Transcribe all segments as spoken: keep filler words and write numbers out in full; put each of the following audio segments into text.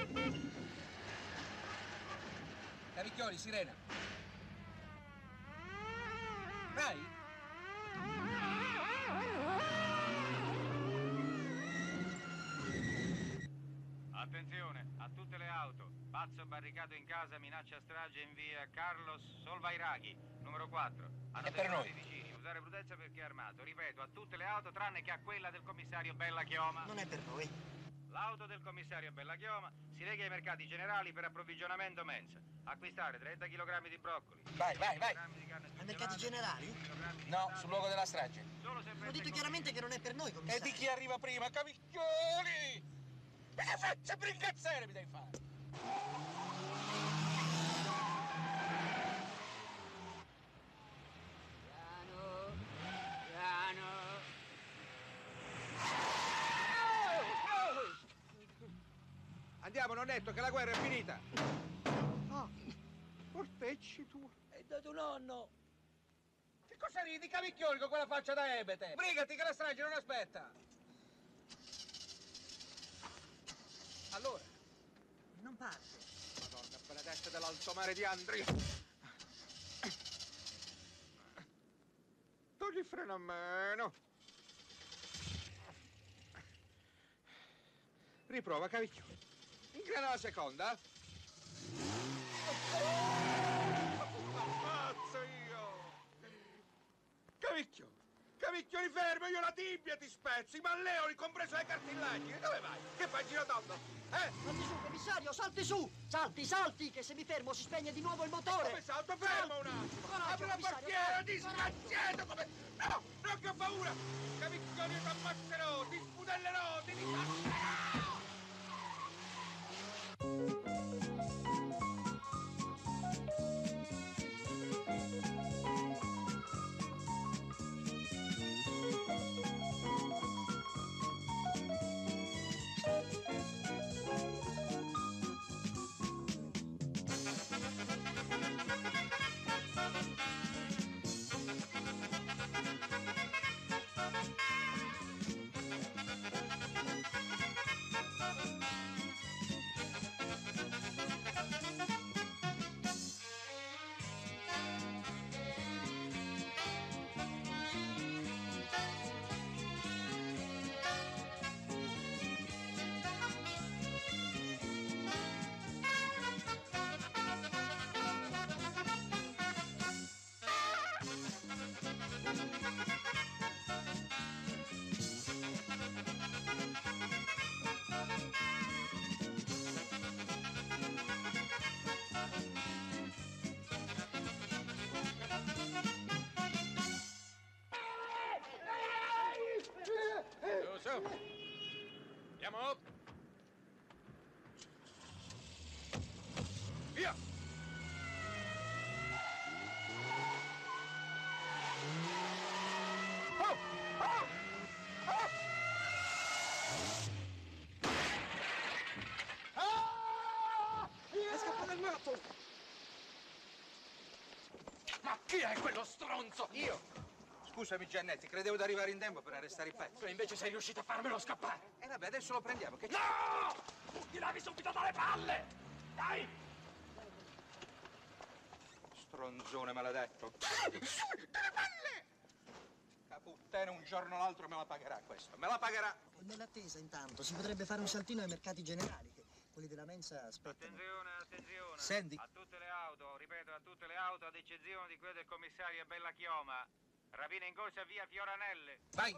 Cavicchioli, sirena. Vai. Attenzione, a tutte le auto. Pazzo barricato in casa, minaccia strage in via Carlos Solvairaghi, numero quattro. Hanno È per noi. i vicini. Usare prudenza perché è armato. Ripeto, a tutte le auto tranne che a quella del commissario Bella Chioma. Non è per noi. L'auto del commissario Bella Chioma si reca ai mercati generali per approvvigionamento mensa. Acquistare trenta chilogrammi di broccoli. Vai, vai, vai. Ai mercati generali? No, sul luogo della strage. Solo se Ho detto chiaramente che non è per noi, E commissario. di chi arriva prima, Cavicchioli? Ma che faccia brincazzare mi devi fare? Piano, piano. Andiamo, nonnetto, che la guerra è finita. Oh, Portecci tu. È dato nonno. Che cosa ridi, Cavicchioli, con quella faccia da ebete? Brigati che la strage non aspetta. Allora. non parte. Madonna benedetta dell'alto mare di Andria. Togli il freno a mano. Riprova, Cavicchioli. Ingrana la seconda. Ammazzo io! Cavicchioli! Cavicchioli fermo, io la tibia ti spezzo, i malleoli, compreso le cartillagne. Dove vai? Che fai giro tondo? Eh? Salti su, commissario, salti su! Salti, salti, che se mi fermo si spegne di nuovo il motore! Come salto? Fermo un attimo! Coraggio, Apri la commissario, portiera, coraggio, disgraziato! Come... No! No, che ho paura! Cavicchioli, ti ammazzerò, ti sputellerò, ti disasserò! Andiamo! Via! Oh! Oh! Oh! Ah! È scappato il matto! Ma chi è quello stronzo? Io! Scusami Giannetti, credevo di arrivare in tempo per arrestare il pezzo. E invece sei riuscito a farmelo scappare. E vabbè, adesso lo prendiamo. Che No! Ti lavi subito dalle palle! Dai! Stronzone maledetto. Su, dalle palle! Caputtana, un giorno o l'altro me la pagherà questo. Me la pagherà. E nell'attesa, intanto, si potrebbe fare un saltino ai mercati generali, che quelli della mensa aspettano. Attenzione, attenzione. Senti. A tutte le auto, ripeto, a tutte le auto, ad eccezione di quelle del commissario Bella Chioma. Rapina in corsa via Fioranelle. Vai.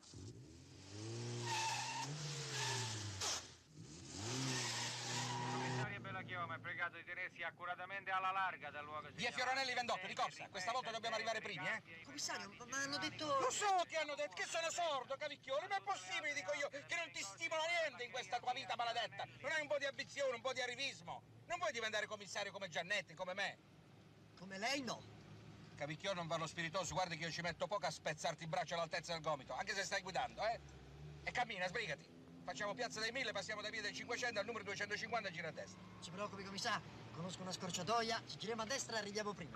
Commissario Bella Chioma è pregato di tenersi accuratamente alla larga dal luogo Via segnalato. Fioranelli ventotto, di corsa. Questa volta dobbiamo arrivare primi, eh? Commissario, ma hanno detto... Lo so che hanno detto, che sono sordo, Cavicchioli, ma è possibile, dico io, che non ti stimola niente in questa tua vita maledetta. Non hai un po' di ambizione, un po' di arrivismo. Non vuoi diventare commissario come Giannetti, come me. Come lei, no. Cavicchioli, non farlo spiritoso, guardi che io ci metto poco a spezzarti il braccio all'altezza del gomito, anche se stai guidando, eh? E cammina, sbrigati. Facciamo Piazza dei Mille, passiamo da via del cinquecento al numero duecentocinquanta e gira a destra. Non si preoccupi, commissario. Conosco una scorciatoia. Se giriamo a destra arriviamo prima.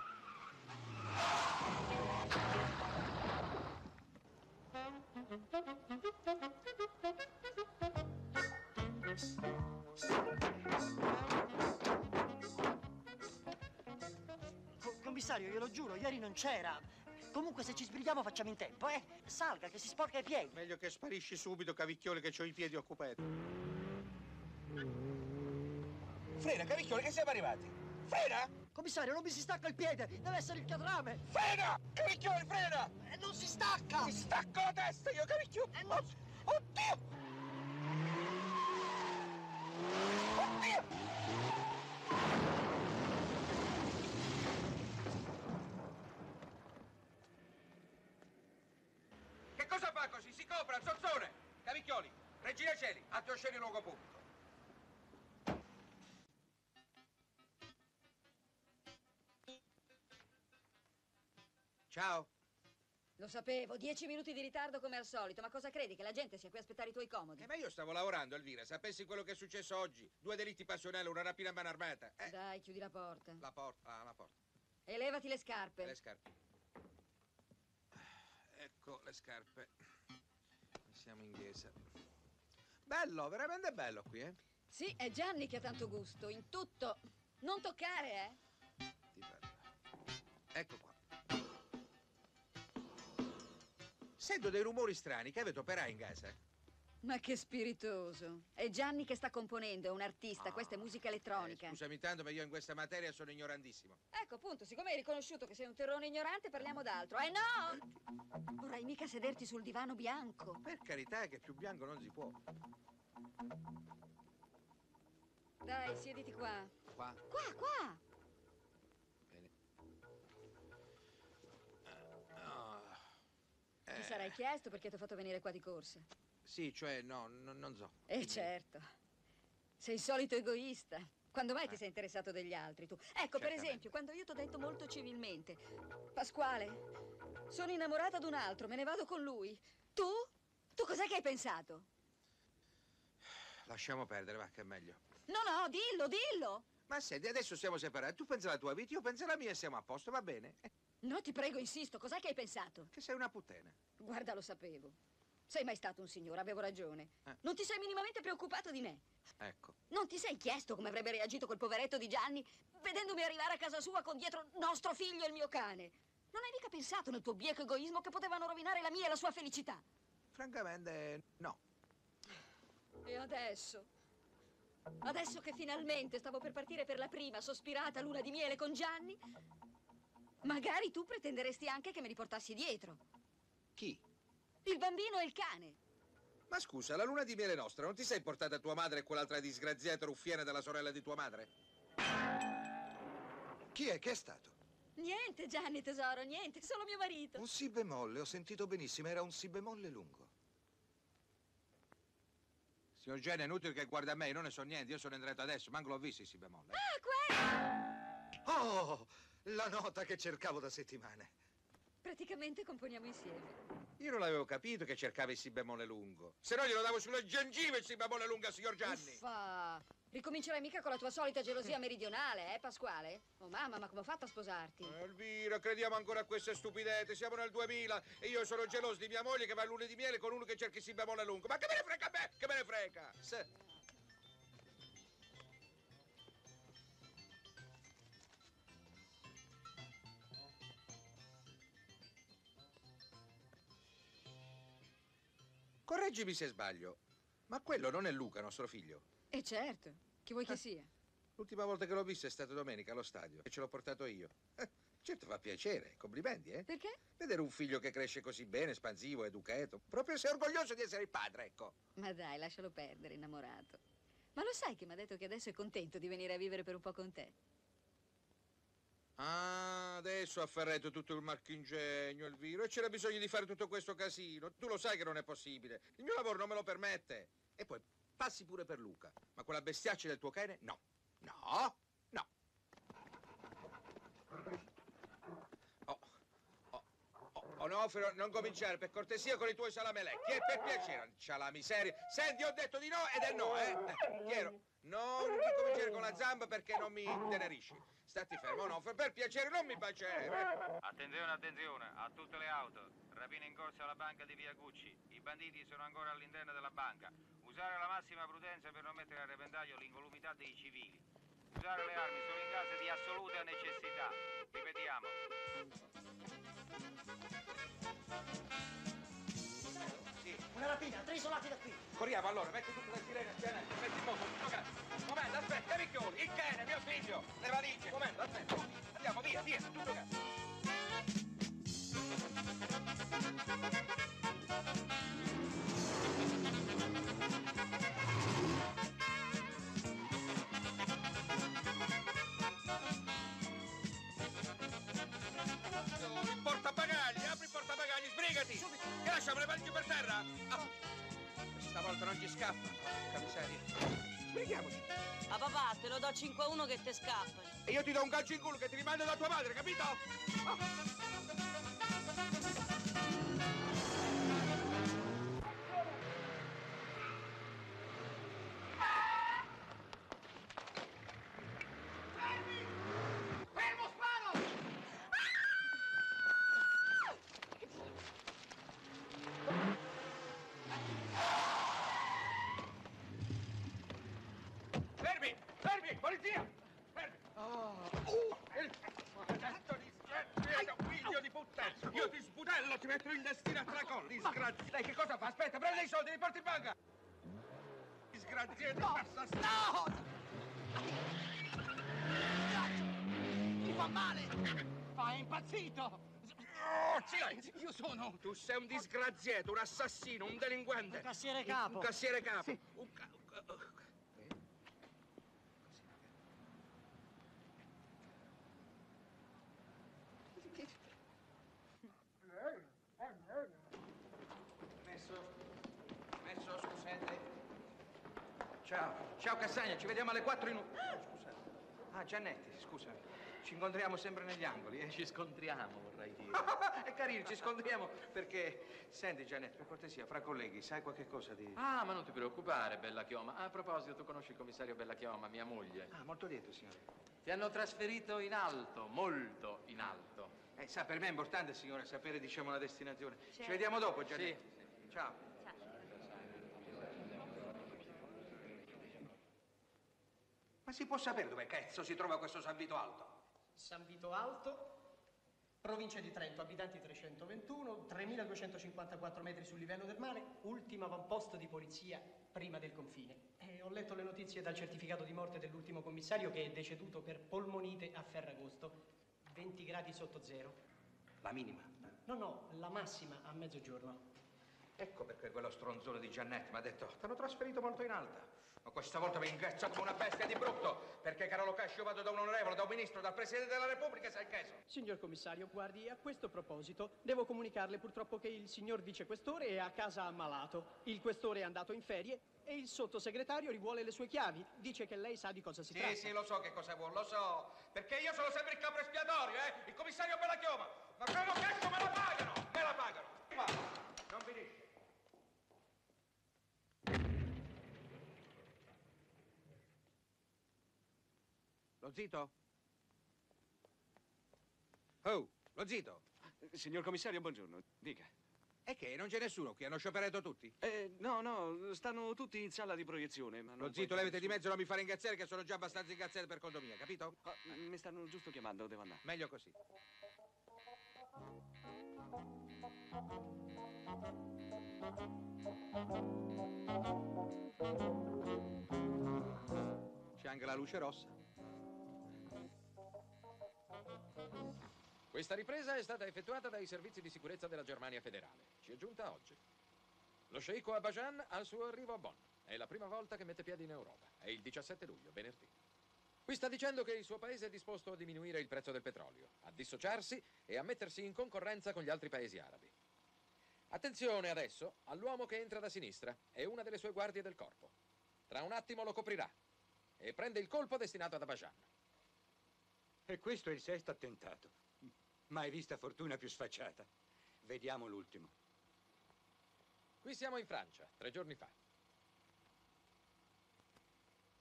Co- commissario, glielo giuro, ieri non c'era. Comunque se ci sbrighiamo facciamo in tempo, eh? Salga, che si sporca i piedi. Meglio che sparisci subito, cavicchioli, che ho i piedi occupati. Frena, cavicchioli, che siamo arrivati? Frena! Commissario, non mi si stacca il piede, deve essere il catrame. Frena! Cavicchioli, frena! E non si stacca! Mi stacco la testa io, cavicchioli! Eh, no. Oddio! Oddio! Che cosa fa così? Si copra, zozzone! Cavicchioli, Regina Celi, atto sceni in luogo pubblico. Ciao. Lo sapevo, dieci minuti di ritardo come al solito, ma cosa credi? Che la gente sia qui a aspettare i tuoi comodi? Eh, ma io stavo lavorando, Elvira. Sapessi quello che è successo oggi? Due delitti passionali, una rapina a mano armata. Eh, Dai, chiudi la porta. la porta, ah, la porta. E levati le scarpe. Le scarpe. Ecco le scarpe. Siamo in chiesa. Bello, veramente bello qui, eh? Sì, è Gianni che ha tanto gusto, in tutto. Non toccare, eh? Ti prego. Ecco qua. Sento dei rumori strani. Che avete operai in casa? Ma che spiritoso. È Gianni che sta componendo, è un artista, questa è musica elettronica. Eh, scusami tanto, ma io in questa materia sono ignorantissimo. Ecco, appunto, siccome hai riconosciuto che sei un terrone ignorante, parliamo d'altro. Eh no! Vorrai mica sederti sul divano bianco. Per carità, che più bianco non si può. Dai, siediti qua. Qua. Qua, qua! Bene. Ah, Ti eh, sarai chiesto perché ti ho fatto venire qua di corsa. Sì, cioè, no, no, non so. Eh certo. Sei il solito egoista. Quando mai ti Eh. sei interessato degli altri tu? Ecco, per Certamente. esempio, quando io ti ho detto molto civilmente: Pasquale, sono innamorata di un altro, me ne vado con lui. Tu? Tu cos'è che hai pensato? Lasciamo perdere, va, che è meglio. No, no, dillo, dillo. Ma senti, adesso siamo separati. Tu pensa alla tua vita, io penso alla mia e siamo a posto, va bene? Eh, No, ti prego, insisto, cos'è che hai pensato? che sei una puttana. Guarda, lo sapevo. Sei mai stato un signore, avevo ragione. Eh. Non ti sei minimamente preoccupato di me. Ecco. Non ti sei chiesto come avrebbe reagito quel poveretto di Gianni vedendomi arrivare a casa sua con dietro nostro figlio e il mio cane? Non hai mica pensato nel tuo bieco egoismo che potevano rovinare la mia e la sua felicità? Francamente, no. E adesso? Adesso che finalmente stavo per partire per la prima sospirata luna di miele con Gianni, magari tu pretenderesti anche che me li portassi dietro. Chi? Il bambino e il cane. Ma scusa, la luna di miele nostra, non ti sei portata tua madre e quell'altra disgraziata ruffiana della sorella di tua madre? Chi è? Che è stato? Niente, Gianni, tesoro, niente, solo mio marito. Un si bemolle, ho sentito benissimo, era un si bemolle lungo. Signor Genio, è inutile che guarda a me, io non ne so niente, io sono entrato adesso, manco l'ho visto il si bemolle. Ah, quello! Oh, la nota che cercavo da settimane. Praticamente componiamo insieme. Io non l'avevo capito che cercava il si bemolle lungo. Se no glielo davo sulle gengive il si bemolle lungo, signor Gianni. Uffa! Ricomincerai mica con la tua solita gelosia meridionale, eh, Pasquale? Oh, mamma, ma come ho fatto a sposarti? Elvira, crediamo ancora a queste stupidette, siamo nel duemila e io sono geloso di mia moglie che va a lune di miele con uno che cerca il si bemolle lungo. Ma che me ne frega a me? Che me ne frega? Se... Correggimi se sbaglio, ma quello non è Luca, nostro figlio. E certo, chi vuoi che sia? L'ultima volta che l'ho visto è stata domenica allo stadio e ce l'ho portato io. Eh, certo fa piacere, complimenti, eh? Perché? Vedere un figlio che cresce così bene, espansivo, educato. Proprio sei orgoglioso di essere il padre, ecco. Ma dai, lascialo perdere, innamorato. Ma lo sai che mi ha detto che adesso è contento di venire a vivere per un po' con te? Ah, adesso ha afferrato tutto il marchingegno, Elviro, e c'era bisogno di fare tutto questo casino. Tu lo sai che non è possibile. Il mio lavoro non me lo permette. E poi passi pure per Luca. Ma quella bestiaccia del tuo cane, no. No, no. Oh, oh, oh, Onofrio, non cominciare, per cortesia, con i tuoi salamelecchi. E per piacere, c'ha la miseria. Senti, ho detto di no ed è no, eh? eh chiaro? Non ricominciare con la zamba perché non mi intenerisci. Stati fermo, no, per piacere, non mi baciare. Attenzione, attenzione, a tutte le auto. Rapina in corso alla banca di Via Gucci. I banditi sono ancora all'interno della banca. Usare la massima prudenza per non mettere a repentaglio l'incolumità dei civili. Usare le armi solo in caso di assoluta necessità. Ripetiamo. Sì. Una rapina, tre isolati da qui. Corriamo allora, metti tutte le sirene, sirene, metti in moto, tutto cazzo. Momento, aspetta, i picchioni, il cane, mio figlio, le valigie, momento, aspetta, tutti. Andiamo, via, via, tutto cazzo. Il portabagagli, apri il portabagagli, sbrigati! Che lasciamo le valigie per terra? Ah. Stavolta non ci scappa. Porca miseria. Sbrighiamoci. A papà, te lo do cinque a uno che te scappa. E io ti do un calcio in culo che ti rimanda da tua madre, capito? Ah. Fermi! Fermi! Polizia! Fermi! Oh. Uh, il maledetto disgraziato figlio di puttana! Io ti sbudello, ti metto in destina tra colli, disgraziato! Lei che cosa fa? Aspetta, prende i soldi, li porti in banca! Disgraziato, assassino! No! Mi fa male! Fa, è impazzito! Oh, silenzio! Io sono... Tu sei un disgraziato, un assassino, un delinquente! Un cassiere capo. Un, un cassiere capo! Sì. Un ca... Messo, messo, scusate. Ciao, ciao Cassagna, ci vediamo alle quattro in un... Ah, scusate. Ah, Giannetti, scusami. Ci incontriamo sempre negli angoli, eh? Ci scontriamo, vorrei dire. È carino, ci scontriamo perché... Senti, Giannetti, per cortesia, fra colleghi, sai qualche cosa di... Ah, ma non ti preoccupare, Bella Chioma. A proposito, tu conosci il commissario Bella Chioma, mia moglie. Ah, molto lieto, signore. Ti hanno trasferito in alto, molto in alto. Eh, sa, per me è importante, signore, sapere, diciamo, la destinazione. Ci Certo. vediamo dopo, Giannetti. Sì. Ciao. Ma si può sapere dove cazzo si trova questo San Vito Alto? San Vito Alto, provincia di Trento, abitanti trecentoventuno, tremiladuecentocinquantaquattro metri sul livello del mare, ultimo avamposto di polizia prima del confine. E ho letto le notizie dal certificato di morte dell'ultimo commissario che è deceduto per polmonite a Ferragosto, venti gradi sotto zero. La minima. No, no, la massima a mezzogiorno. Ecco perché quello stronzone di Giannetti mi ha detto ti hanno trasferito molto in alta. Ma questa volta mi ingazza come una bestia di brutto, perché caro Locascio vado da un onorevole, da un ministro, dal Presidente della Repubblica, sai che so. Signor commissario, guardi, a questo proposito devo comunicarle purtroppo che il signor vicequestore è a casa ammalato, il questore è andato in ferie e il sottosegretario rivuole le sue chiavi. Dice che lei sa di cosa si Sì, tratta. sì, lo so che cosa vuole, lo so. Perché io sono sempre il capo espiatorio, eh? Il commissario Bella Chioma. Ma quello Locascio me la pagano, me la pagano. Va, non finisce. Lo zito? Oh, lo zito. Signor commissario, buongiorno. Dica. E che, non c'è nessuno qui? Hanno scioperato tutti? Eh, no, no, stanno tutti in sala di proiezione, ma non Lo zito, può- levate di mezzo, non mi fare ingazzare che sono già abbastanza ingazzato per conto mia, capito? Ah, mi stanno giusto chiamando, devo andare. Meglio così. C'è anche la luce rossa. Questa ripresa è stata effettuata dai servizi di sicurezza della Germania federale. Ci è giunta oggi. Lo sceicco Abajan al suo arrivo a Bonn. È la prima volta che mette piede in Europa. È il diciassette luglio, venerdì. Qui sta dicendo che il suo paese è disposto a diminuire il prezzo del petrolio, a dissociarsi e a mettersi in concorrenza con gli altri paesi arabi. Attenzione adesso all'uomo che entra da sinistra. È una delle sue guardie del corpo. Tra un attimo lo coprirà e prende il colpo destinato ad Abajan. E questo è il sesto attentato. Mai vista fortuna più sfacciata. Vediamo l'ultimo. Qui siamo in Francia, tre giorni fa.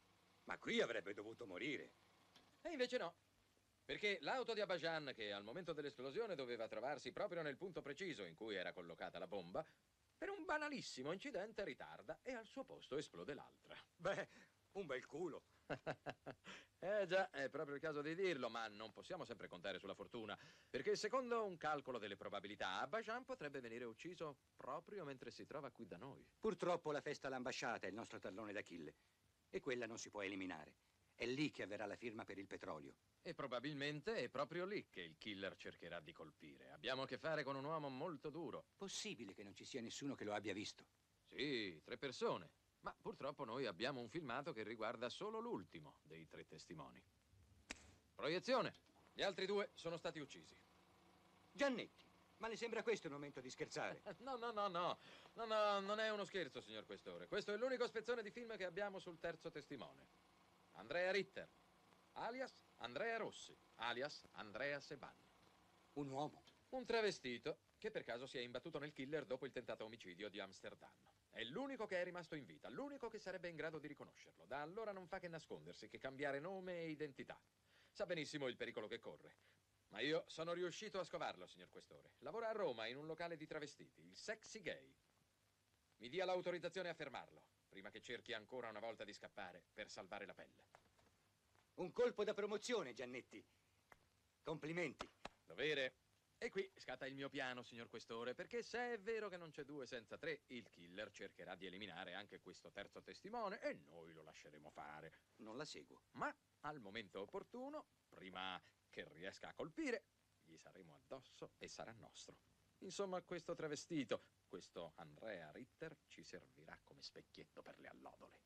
Ma qui avrebbe dovuto morire. E invece no. Perché l'auto di Abidjan, che al momento dell'esplosione doveva trovarsi proprio nel punto preciso in cui era collocata la bomba, per un banalissimo incidente ritarda e al suo posto esplode l'altra. Beh, un bel culo. Eh già, è proprio il caso di dirlo, ma non possiamo sempre contare sulla fortuna, perché secondo un calcolo delle probabilità, Abidjan potrebbe venire ucciso proprio mentre si trova qui da noi. Purtroppo la festa all'ambasciata è il nostro tallone d'Achille, e quella non si può eliminare. È lì che avverrà la firma per il petrolio. E probabilmente è proprio lì che il killer cercherà di colpire. Abbiamo a che fare con un uomo molto duro. Possibile che non ci sia nessuno che lo abbia visto? Sì, tre persone. Ma purtroppo noi abbiamo un filmato che riguarda solo l'ultimo dei tre testimoni. Proiezione. Gli altri due sono stati uccisi. Giannetti, ma le sembra questo il momento di scherzare? No, no, no, no. No, no, non è uno scherzo, signor Questore. Questo è l'unico spezzone di film che abbiamo sul terzo testimone. Andrea Ritter, alias Andrea Rossi, alias Andrea Seban. Un uomo? Un travestito che per caso si è imbattuto nel killer dopo il tentato omicidio di Amsterdam. È l'unico che è rimasto in vita, l'unico che sarebbe in grado di riconoscerlo. Da allora non fa che nascondersi, che cambiare nome e identità. Sa benissimo il pericolo che corre. Ma io sono riuscito a scovarlo, signor Questore. Lavora a Roma in un locale di travestiti, il Sexy Gay. Mi dia l'autorizzazione a fermarlo, prima che cerchi ancora una volta di scappare per salvare la pelle. Un colpo da promozione, Giannetti. Complimenti. Dovere. E qui scatta il mio piano, signor Questore, perché se è vero che non c'è due senza tre, il killer cercherà di eliminare anche questo terzo testimone e noi lo lasceremo fare. Non la seguo. Ma al momento opportuno, prima che riesca a colpire, gli saremo addosso e sarà nostro. Insomma, questo travestito, questo Andrea Ritter, ci servirà come specchietto per le allodole.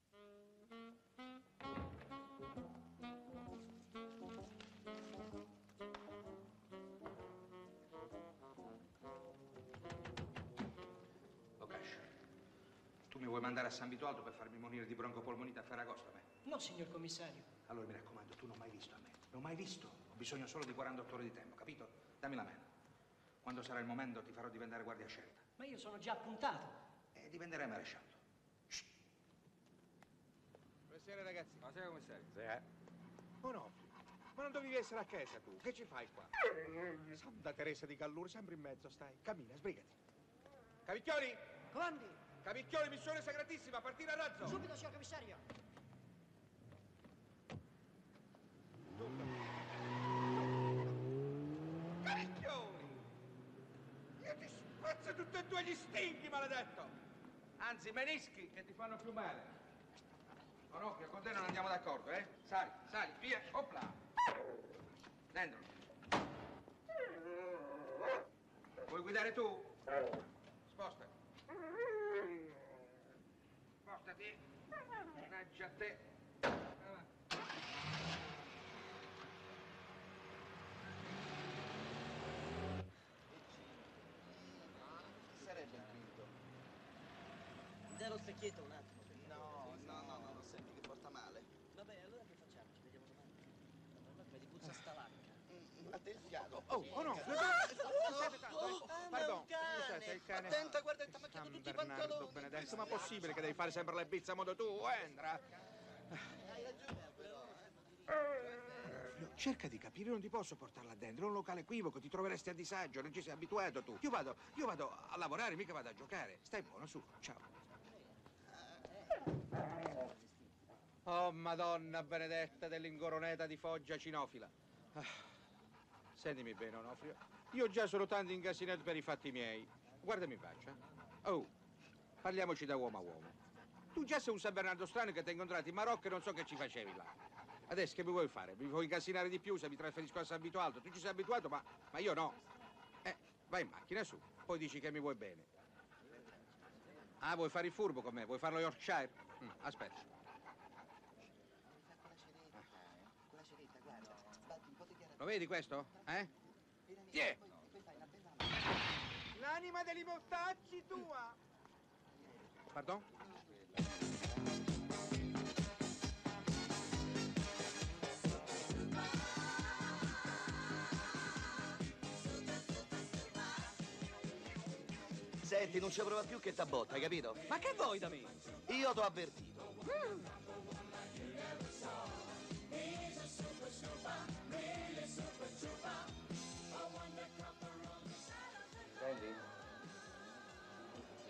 Tu mi vuoi mandare a San Vito Alto per farmi morire di broncopolmonite a Ferragosto a me? No, signor commissario. Allora mi raccomando, tu non mai visto a me. Non mai visto. Ho bisogno solo di quarantotto ore di tempo, capito? Dammi la mano. Quando sarà il momento ti farò diventare guardia scelta. Ma io sono già appuntato. E diventerai maresciallo. Shh. Buonasera ragazzi. Buonasera commissario. Oh no, ma non dovevi essere a casa tu. Che ci fai qua? Santa Teresa di Gallura, sempre in mezzo stai. Cammina, sbrigati. Cavicchioli! Comandi! Cavicchioli, missione sagratissima, partire a razzo! Subito, signor commissario! Cavicchioli! Io ti spazzo tutti e due gli stinchi, maledetto! Anzi, menischi che ti fanno più male. Onofrio, con te non andiamo d'accordo, eh? Sali, sali, via, opla! Dentro. Vuoi guidare tu? Sposta. Spostati. Mannaggia a te. Sarebbe il quinto. Dai lo specchietto un attimo. No, no, no, no, lo senti che porta male. Vabbè, allora che facciamo? Ci vediamo domani. Ma come di puzza sta vacca. A te il fiato. Oh, oh no, pardon, scusate, il cane. Attenta, guarda, ti ha macchiato San tutti i Bernardo pantaloni. benedetto, ma possibile che devi fare sempre le bizze a modo tuo, Endra? Hai ragione, però. eh. Cerca di capire, non ti posso portare là dentro, è un locale equivoco, ti troveresti a disagio, non ci sei abituato tu. Io vado, io vado a lavorare, mica vado a giocare. Stai buono, su, ciao. Oh, Madonna benedetta dell'ingoroneta di Foggia cinofila. Ah, sentimi bene, Onofrio. Io già sono tanto incasinato per i fatti miei. Guardami in faccia. Oh, parliamoci da uomo a uomo. Tu già sei un San Bernardo strano che ti hai incontrato in Marocco e non so che ci facevi là. Adesso che mi vuoi fare? Mi vuoi incasinare di più se mi trasferisco a San Vito Alto? Tu ci sei abituato, ma, ma io no. Eh, vai in macchina, su. Poi dici che mi vuoi bene. Ah, vuoi fare il furbo con me? Vuoi farlo Yorkshire? Mm, aspetta. Quella ceretta, guarda. Sbatti un po' di chiara. Lo vedi questo? Eh? Tiè! L'anima degli mortacci tua! Pardon? Senti, non ci prova più che t'abbotta, hai capito? Ma che vuoi da me? Io t'ho avvertito.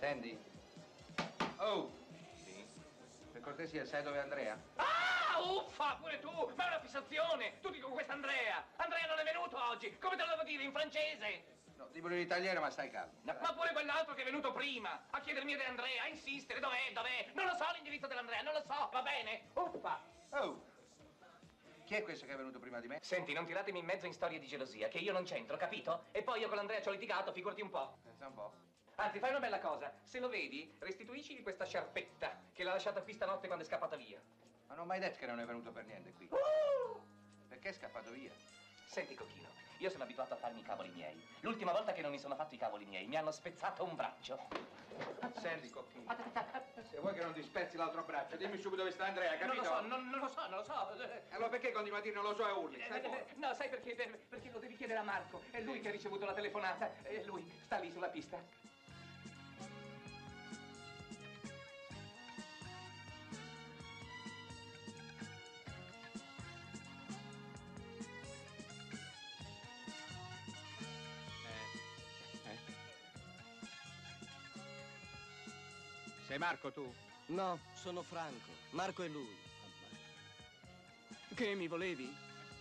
Sandy? Oh! Sì? Per cortesia, sai dove è Andrea? Ah, uffa, pure tu! Ma è una fissazione! Tutti con questa Andrea! Andrea non è venuto oggi! Come te lo devo dire in francese? No, dimmelo in italiano, ma stai calmo. Ma pure quell'altro che è venuto prima a chiedermi di Andrea, a insistere, dov'è, dov'è? Non lo so l'indirizzo dell'Andrea, non lo so, va bene? Uffa! Oh! Chi è questo che è venuto prima di me? Senti, non tiratemi in mezzo in storie di gelosia, che io non c'entro, capito? E poi io con l'Andrea ci ho litigato, figurati un po'. Pensa un po'. Anzi, fai una bella cosa. Se lo vedi, restituiscigli questa sciarpetta che l'ha lasciata qui stanotte quando è scappato via. Ma non ho mai detto che non è venuto per niente qui. Uh! Perché è scappato via? Senti, Cocchino, io sono abituato a farmi i cavoli miei. L'ultima volta che non mi sono fatto i cavoli miei, mi hanno spezzato un braccio. Senti, Cocchino, se vuoi che non ti spezzi l'altro braccio, dimmi subito dove sta Andrea, capito? Non lo so, non, non lo so, non lo so. Allora perché continui a dire non lo so e urli? Stai fuori. No, sai perché? Per- Perché lo devi chiedere a Marco. È lui che ha ricevuto la telefonata. E lui sta lì sulla pista. Sei Marco tu? No, sono Franco. Marco è lui. Che mi volevi?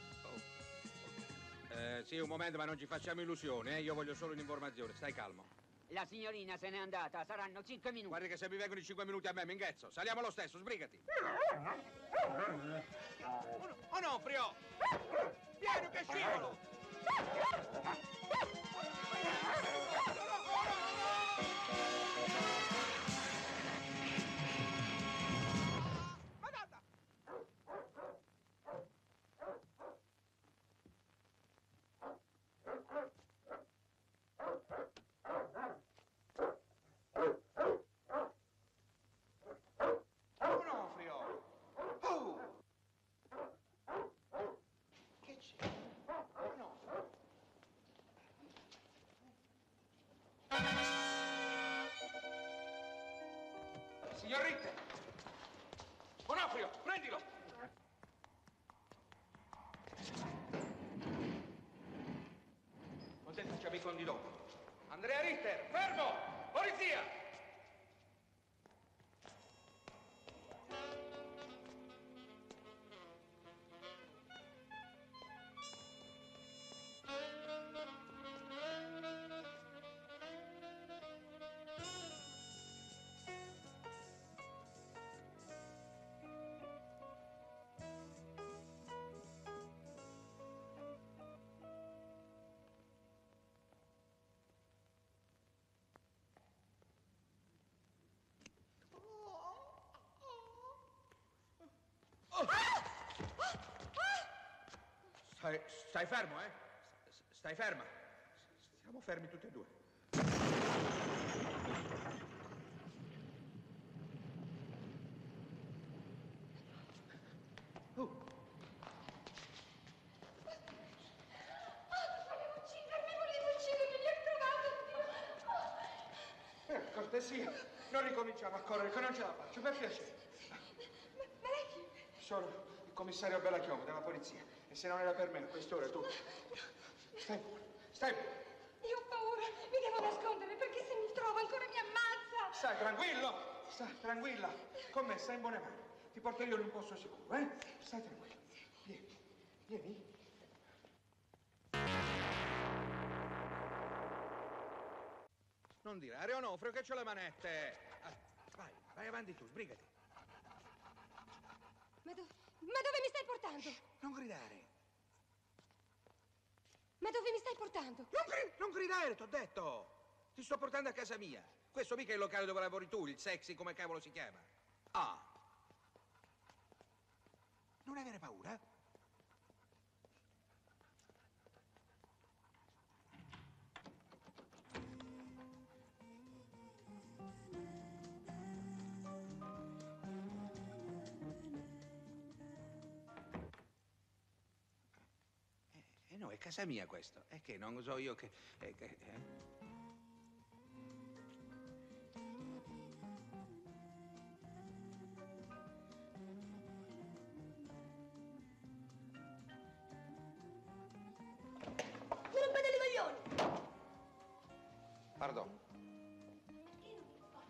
Eh, sì, un momento, ma non ci facciamo illusioni, eh? Io voglio solo un'informazione, stai calmo. La signorina se n'è andata, saranno cinque minuti. Guardi che se mi vengono i cinque minuti a me, mi inghezzo. Saliamo lo stesso, sbrigati. Oh no, Frio! Vieni che scivolo! Signor Ritter! Onofrio, prendilo! Ho detto ci avevi con di dopo. Andrea Ritter, fermo! Polizia! Stai, stai fermo, eh? S- Stai ferma. Siamo fermi tutti e due. Oh. Uccidermi, volete uccidermi, mi ha trovato. Per cortesia, non ricominciamo a correre, che non ce la faccio, per piacere. Ma, ma lei chi? Sono il commissario Bellachioma della polizia. E se non era per me, a quest'ora tu... Stai fuori, stai fuori. Io ho paura, mi devo nascondere perché se mi trova ancora mi ammazza. Stai tranquillo, stai tranquilla. Con me stai in buone mani. Ti porto io in un posto sicuro, eh? Stai tranquillo. Vieni, vieni. Non dire, Areonofrio che c'ho le manette. Ah, vai, vai avanti tu, sbrigati. Ma, do- ma dove mi stai portando? Shh, non gridare. Ma dove mi stai portando? Non, gri- non gridare, t'ho detto. Ti sto portando a casa mia. Questo mica è il locale dove lavori tu, il sexy, come cavolo si chiama. Ah. Non avere paura? Eh no, è casa mia questo. È che non so io che... Eh, che eh? Mi rompete i coglioni! Pardon.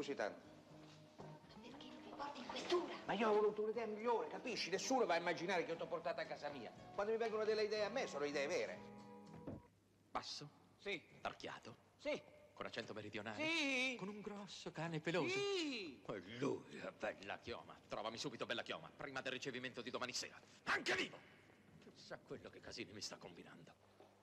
scusi tanto. Perché non mi porti in questura? Ma io ho voluto un'idea migliore, capisci? Nessuno va a immaginare che io ti ho portato a casa mia. Quando mi vengono delle idee a me, sono idee vere. Basso? Sì. Tarchiato? Sì. Con accento meridionale? Sì. Con un grosso cane peloso? Sì. E lui è Bella Chioma. Trovami subito Bella Chioma, prima del ricevimento di domani sera. Anche vivo! Chissà quello che casini mi sta combinando.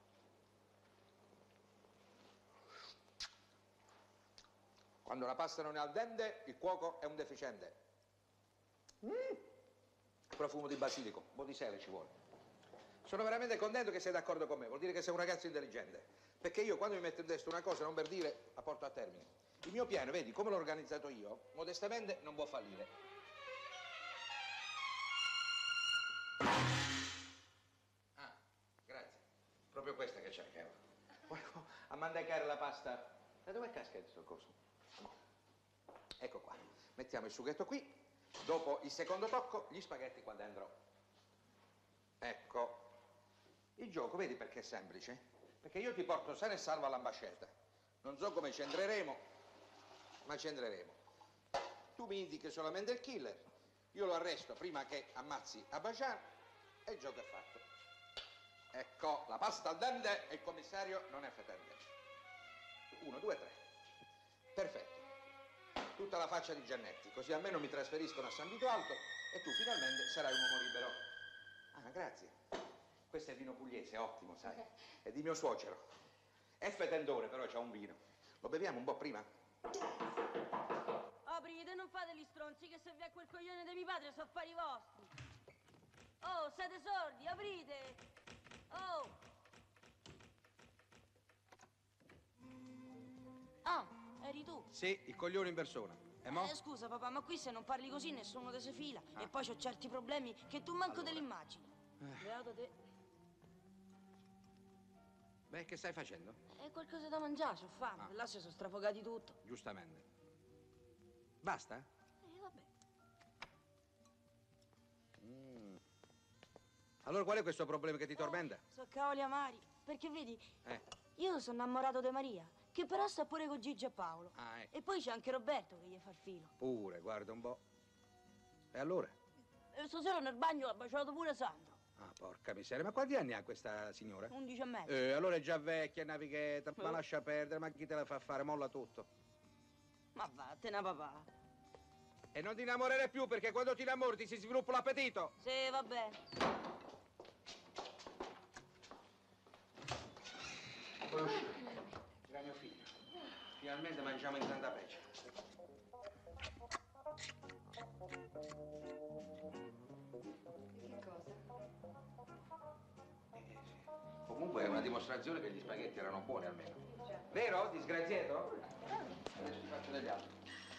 Quando la pasta non è al dente, il cuoco è un deficiente. Mm. Profumo di basilico, un po' di sale ci vuole. Sono veramente contento che sei d'accordo con me, vuol dire che sei un ragazzo intelligente. Perché io quando mi metto in testa una cosa non per dire la porto a termine. Il mio piano, vedi, come l'ho organizzato io, modestamente non può fallire. Ah, grazie. Proprio questa che cercavo. Volevo a mandacare la pasta. Da dove casca questo coso? Ecco qua. Mettiamo il sughetto qui. Dopo il secondo tocco, gli spaghetti qua dentro. Ecco. Il gioco, vedi perché è semplice? Perché io ti porto sano e salvo all'ambasciata. Non so come ci entreremo, ma ci entreremo. Tu mi indichi solamente il killer, io lo arresto prima che ammazzi Abbagian e il gioco è fatto. Ecco, la pasta al dente e il commissario non è fetente. Uno, due, tre. Perfetto. Tutta la faccia di Giannetti, così almeno mi trasferiscono a San Vito Alto e tu finalmente sarai un uomo libero. Ah, grazie. Questo è vino pugliese, ottimo, sai. È di mio suocero. È fetendone, però c'ha un vino. Lo beviamo un po' prima? Aprite, non fate gli stronzi, che se vi è quel coglione di mio padre so affari vostri. Oh, siete sordi, aprite! Oh! Ah, eri tu? Sì, il coglione in persona. E mo? Eh, scusa papà, ma qui se non parli così nessuno ti si fila. Ah. E poi c'ho certi problemi che tu manco Allora. te li immagini. Eh. Beato te. Beh, che stai facendo? È qualcosa da mangiare, c'ho fame. Ah. Là si sono strafogati tutto. Giustamente. Basta? E vabbè. Mm. Allora qual è questo problema che ti tormenta? So cavoli amari. Perché vedi, Eh. io sono innamorato di Maria, che però sta pure con Gigi e Paolo. Ah, ecco. E poi c'è anche Roberto che gli fa il filo. Pure, guarda un po'. E allora? E stasera nel bagno l'ha baciato pure Sandro. Ah, porca miseria, ma quanti anni ha questa signora? Undici e mezzo. Eh, allora è già vecchia, è navighetta, ma Eh. lascia perdere, ma chi te la fa fare? Molla tutto. Ma vattene papà. E non ti innamorare più, perché quando ti innamori ti si sviluppa l'appetito. Sì, vabbè. Era mio figlio. Finalmente mangiamo in tanta pece. Che cosa? Comunque è una dimostrazione che gli spaghetti erano buoni almeno. Vero? Disgraziato? Adesso ti faccio degli altri.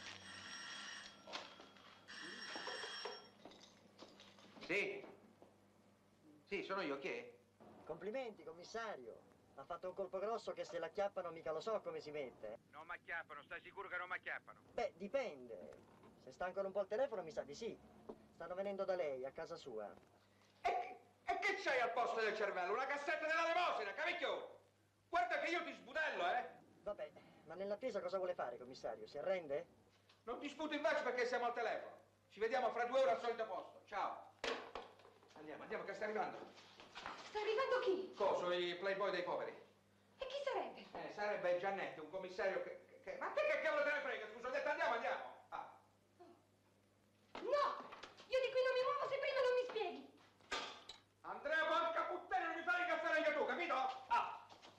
Sì? Sì, sono io, chi è? Complimenti, commissario. Ha fatto un colpo grosso che se l'acchiappano mica lo so come si mette. Non mi acchiappano, stai sicuro che non mi acchiappano? Beh, dipende. Se sta ancora un po' il telefono mi sa di sì. Stanno venendo da lei, a casa sua. E che c'hai al posto del cervello? Una cassetta dell'elemosina, cavicchio! Guarda che io ti sbudello, eh! Vabbè, ma nell'attesa cosa vuole fare, commissario? Si arrende? Non ti sputo in faccia perché siamo al telefono. Ci vediamo fra due ore al solito posto. Ciao. Andiamo, andiamo, che sta arrivando. Sta arrivando chi? Coso, i playboy dei poveri. E chi sarebbe? Eh, sarebbe Giannetti, un commissario che... che... Ma te che cavolo te ne frega? Scusa, ho detto andiamo, andiamo. Ah. No! Io di qui non mi muovo se prima non mi spieghi. Andrea, porca puttana, non mi fai incazzare anche tu, capito? Ah.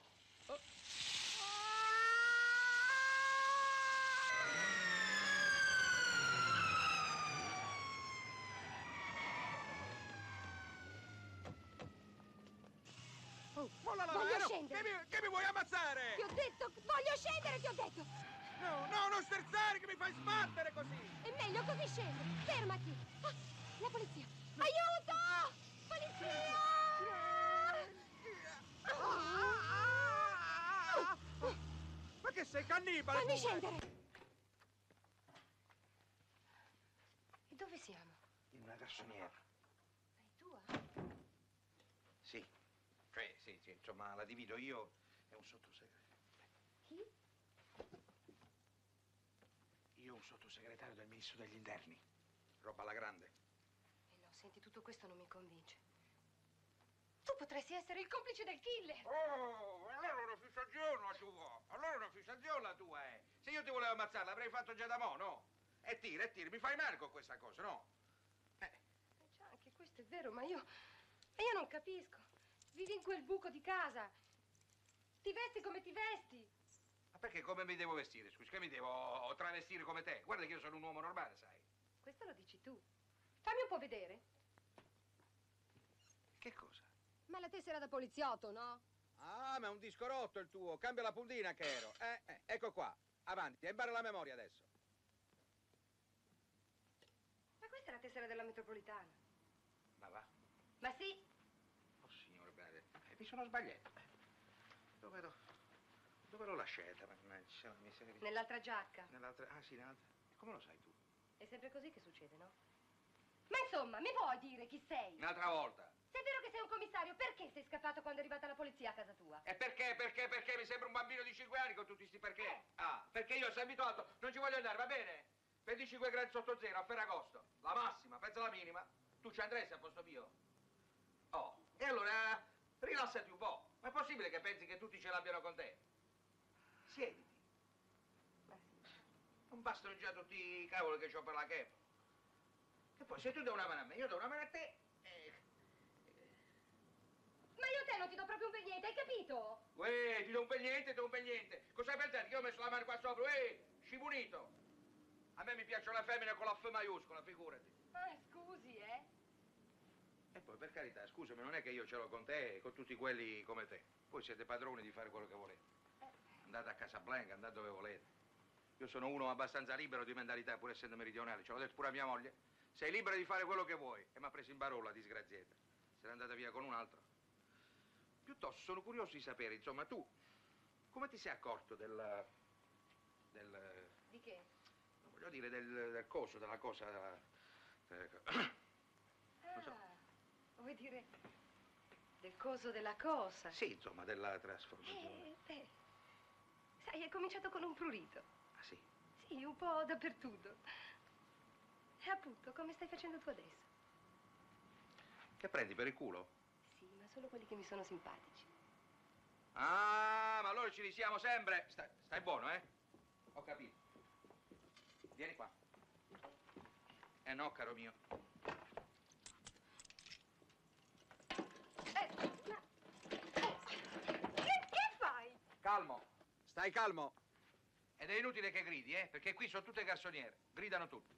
Oh, Molla la voglio mano! scendere. Che mi, che mi vuoi ammazzare? Ti ho detto, voglio scendere, ti ho detto. No, no, non scherzare che mi fai sbattere così! È meglio così scendi. Fermati. Ah, la polizia. Aiuto! Polizia! Ma che sei cannibale? Fammi tu, eh? scendere. E dove siamo? In una garsoniera. È tua? Sì. Cioè, sì, sì, insomma, la divido io e un sottosegreto. Chi? Io io un sottosegretario del ministro degli interni. Roba alla grande. E no, senti, tutto questo non mi convince. Tu potresti essere il complice del killer. Oh, allora una fissazione la tua. Allora una fissazione la tua, eh. Se io ti volevo ammazzare l'avrei fatto già da mo', no? E tira, e tira, mi fai male con questa cosa, no? Eh già, anche questo è vero, ma io... ma io non capisco. Vivi in quel buco di casa. Ti vesti come ti vesti. Ma perché come mi devo vestire? Scusi, che mi devo travestire come te? Guarda che io sono un uomo normale, sai. Questo lo dici tu. Fammi un po' vedere. Che cosa? Ma la tessera da poliziotto, no? Ah, ma è un disco rotto il tuo. Cambia la puntina che ero. Eh, eh, ecco qua. Avanti, e impara la memoria adesso. Ma questa è la tessera della metropolitana. Ma va. Ma sì. Oh, signore benedetto. Eh, mi sono sbagliato. Dove l'ho... Dove l'ho lasciata? Mannaggia, mi sei... Nell'altra giacca. Nell'altra... Ah, sì, nell'altra... E come lo sai tu? È sempre così che succede, no? Ma insomma, mi vuoi dire chi sei? Un'altra volta. Se è vero che sei un commissario, perché sei scappato quando è arrivata la polizia a casa tua? E perché, perché, perché mi sembra un bambino di cinque anni con tutti sti perché? Eh. Ah, perché io sono abituato, non ci voglio andare, va bene? venticinque gradi sotto zero a Ferragosto, la massima, pensa la minima. Tu ci andresti a posto mio? Oh, e allora rilassati un po'. Ma è possibile che pensi che tutti ce l'abbiano con te? Siediti. Non bastano già tutti i cavoli che ho per la chepa. E poi se tu dai una mano a me, io do una mano a te. Eh... Ma io a te non ti do proprio un bel niente, hai capito? Uè, ti do un bel niente, ti do un bel niente. Cosa pensate? Che io ho messo la mano qua sopra, uè, scimunito. A me mi piacciono le femmine con la F maiuscola, figurati. Ah, scusi, eh? E poi, per carità, scusami, non è che io ce l'ho con te e con tutti quelli come te. Voi siete padroni di fare quello che volete. Andate a Casablanca, andate dove volete. Io sono uno abbastanza libero di mentalità, pur essendo meridionale. Ce l'ho detto pure a mia moglie. Sei libero di fare quello che vuoi. E mi ha preso in barola, disgraziata. Se n'è andata via con un altro. Piuttosto, sono curioso di sapere, insomma, tu come ti sei accorto del... del... Di che? non voglio dire del, del coso, della cosa... Della, Ah, so. Vuoi dire del coso della cosa? Sì, insomma, della trasformazione. Eh, beh, sai, è cominciato con un prurito. Ah, sì? Sì, un po' dappertutto. E appunto, come stai facendo tu adesso? Che prendi, per il culo? Sì, ma solo quelli che mi sono simpatici. Ah, ma allora ci risiamo sempre. Stai, stai buono, eh? Ho capito. Vieni qua. Eh no, caro mio. Eh, ma... Oh, che, che fai? Calmo. Stai calmo. Ed è inutile che gridi, eh? Perché qui sono tutte garçoniere. Gridano tutti.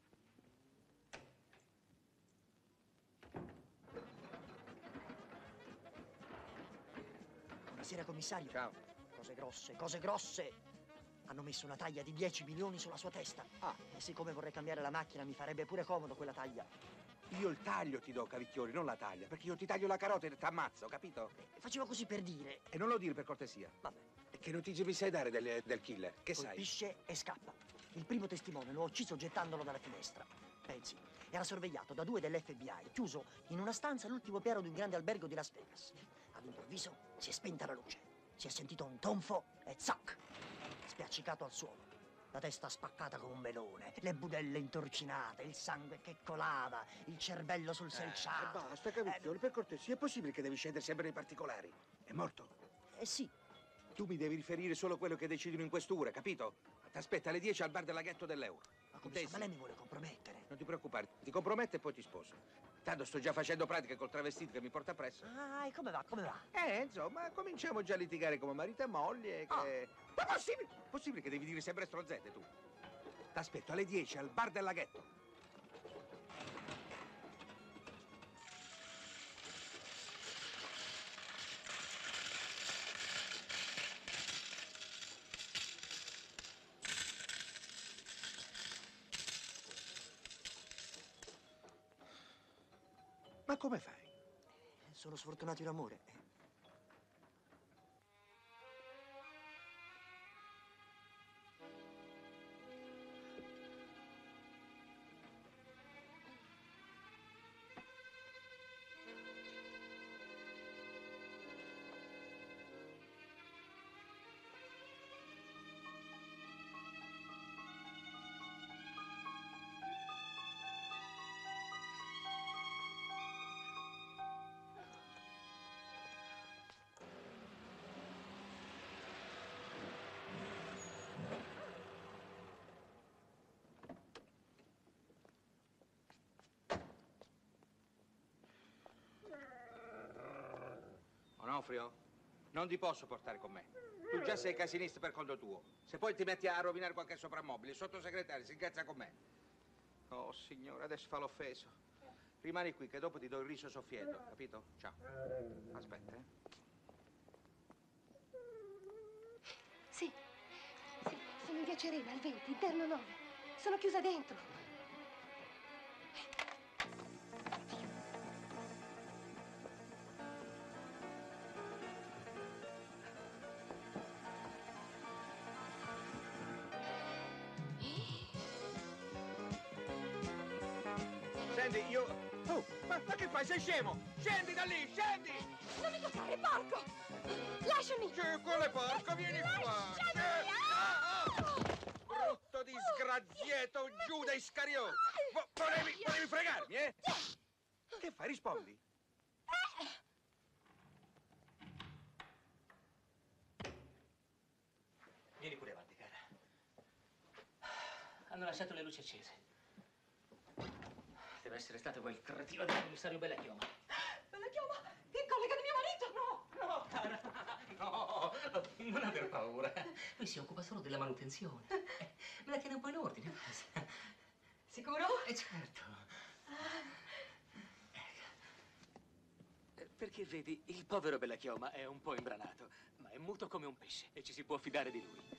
Buonasera, commissario. Ciao. Cose grosse, cose grosse. Hanno messo una taglia di dieci milioni sulla sua testa. Ah, e siccome vorrei cambiare la macchina, mi farebbe pure comodo quella taglia. Io il taglio ti do, Cavicchioli, non la taglia, perché io ti taglio la carota e ti ammazzo, capito? Eh, facevo così per dire. E non lo dire per cortesia. Vabbè. E che notizie mi sai dare del, del killer? Che sai? Colpisce e scappa. Il primo testimone lo ho ucciso gettandolo dalla finestra. Pensi, era sorvegliato da due dell'F B I, chiuso in una stanza all'ultimo piano di un grande albergo di Las Vegas. All'improvviso si è spenta la luce. Si è sentito un tonfo e zac! Spiaccicato al suolo. La testa spaccata come un melone, le budelle intorcinate, il sangue che colava, il cervello sul selciato. Eh, basta, Cavicchioli, eh, per cortesia, è possibile che devi scendere sempre nei particolari? È morto? Eh sì. Tu mi devi riferire solo quello che decidono in questura, capito? Ti aspetta alle dieci al bar del laghetto dell'Euro. Ma come ma lei mi vuole compromettere? Non ti preoccupare, ti compromette e poi ti sposo. Tanto sto già facendo pratica col travestito che mi porta presso. Ah, e come va, come va? Eh, insomma, cominciamo già a litigare come marito e moglie che... Ah. Ma possibile? Possibile che devi dire sempre strozzette, tu? T'aspetto alle dieci al bar del laghetto. Ma come fai? Sono sfortunato in amore. Onofrio, non ti posso portare con me. Tu già sei casinista per conto tuo. Se poi ti metti a rovinare qualche soprammobile, il sottosegretario si incazza con me. Oh, signore, adesso fa l'offeso. Rimani qui, che dopo ti do il riso soffietto, capito? Ciao. Aspetta, eh. Sì, sì, sono in via Cerena, al venti, interno nove. Sono chiusa dentro. Senti, io... Oh, ma, ma che fai? Sei scemo? Scendi da lì, scendi! Non mi toccare, porco! Lasciami! Che quale porco? Vieni qua! Eh, ah, ah. Brutto disgraziato, Giuda Iscariota! Vo- volevi, volevi fregarmi, eh? Che fai? Rispondi. Vieni pure avanti, cara. Hanno lasciato le luci accese. Deve essere stato quel cretino del commissario Bellachioma. Bellachioma, il collega di mio marito! No, cara, no, non aver paura. Lui si occupa solo della manutenzione. Eh, Me la tiene un po' in ordine. Sicuro? Eh, certo. Eh, Perché vedi, il povero Bellachioma è un po' imbranato, ma è muto come un pesce e ci si può fidare di lui.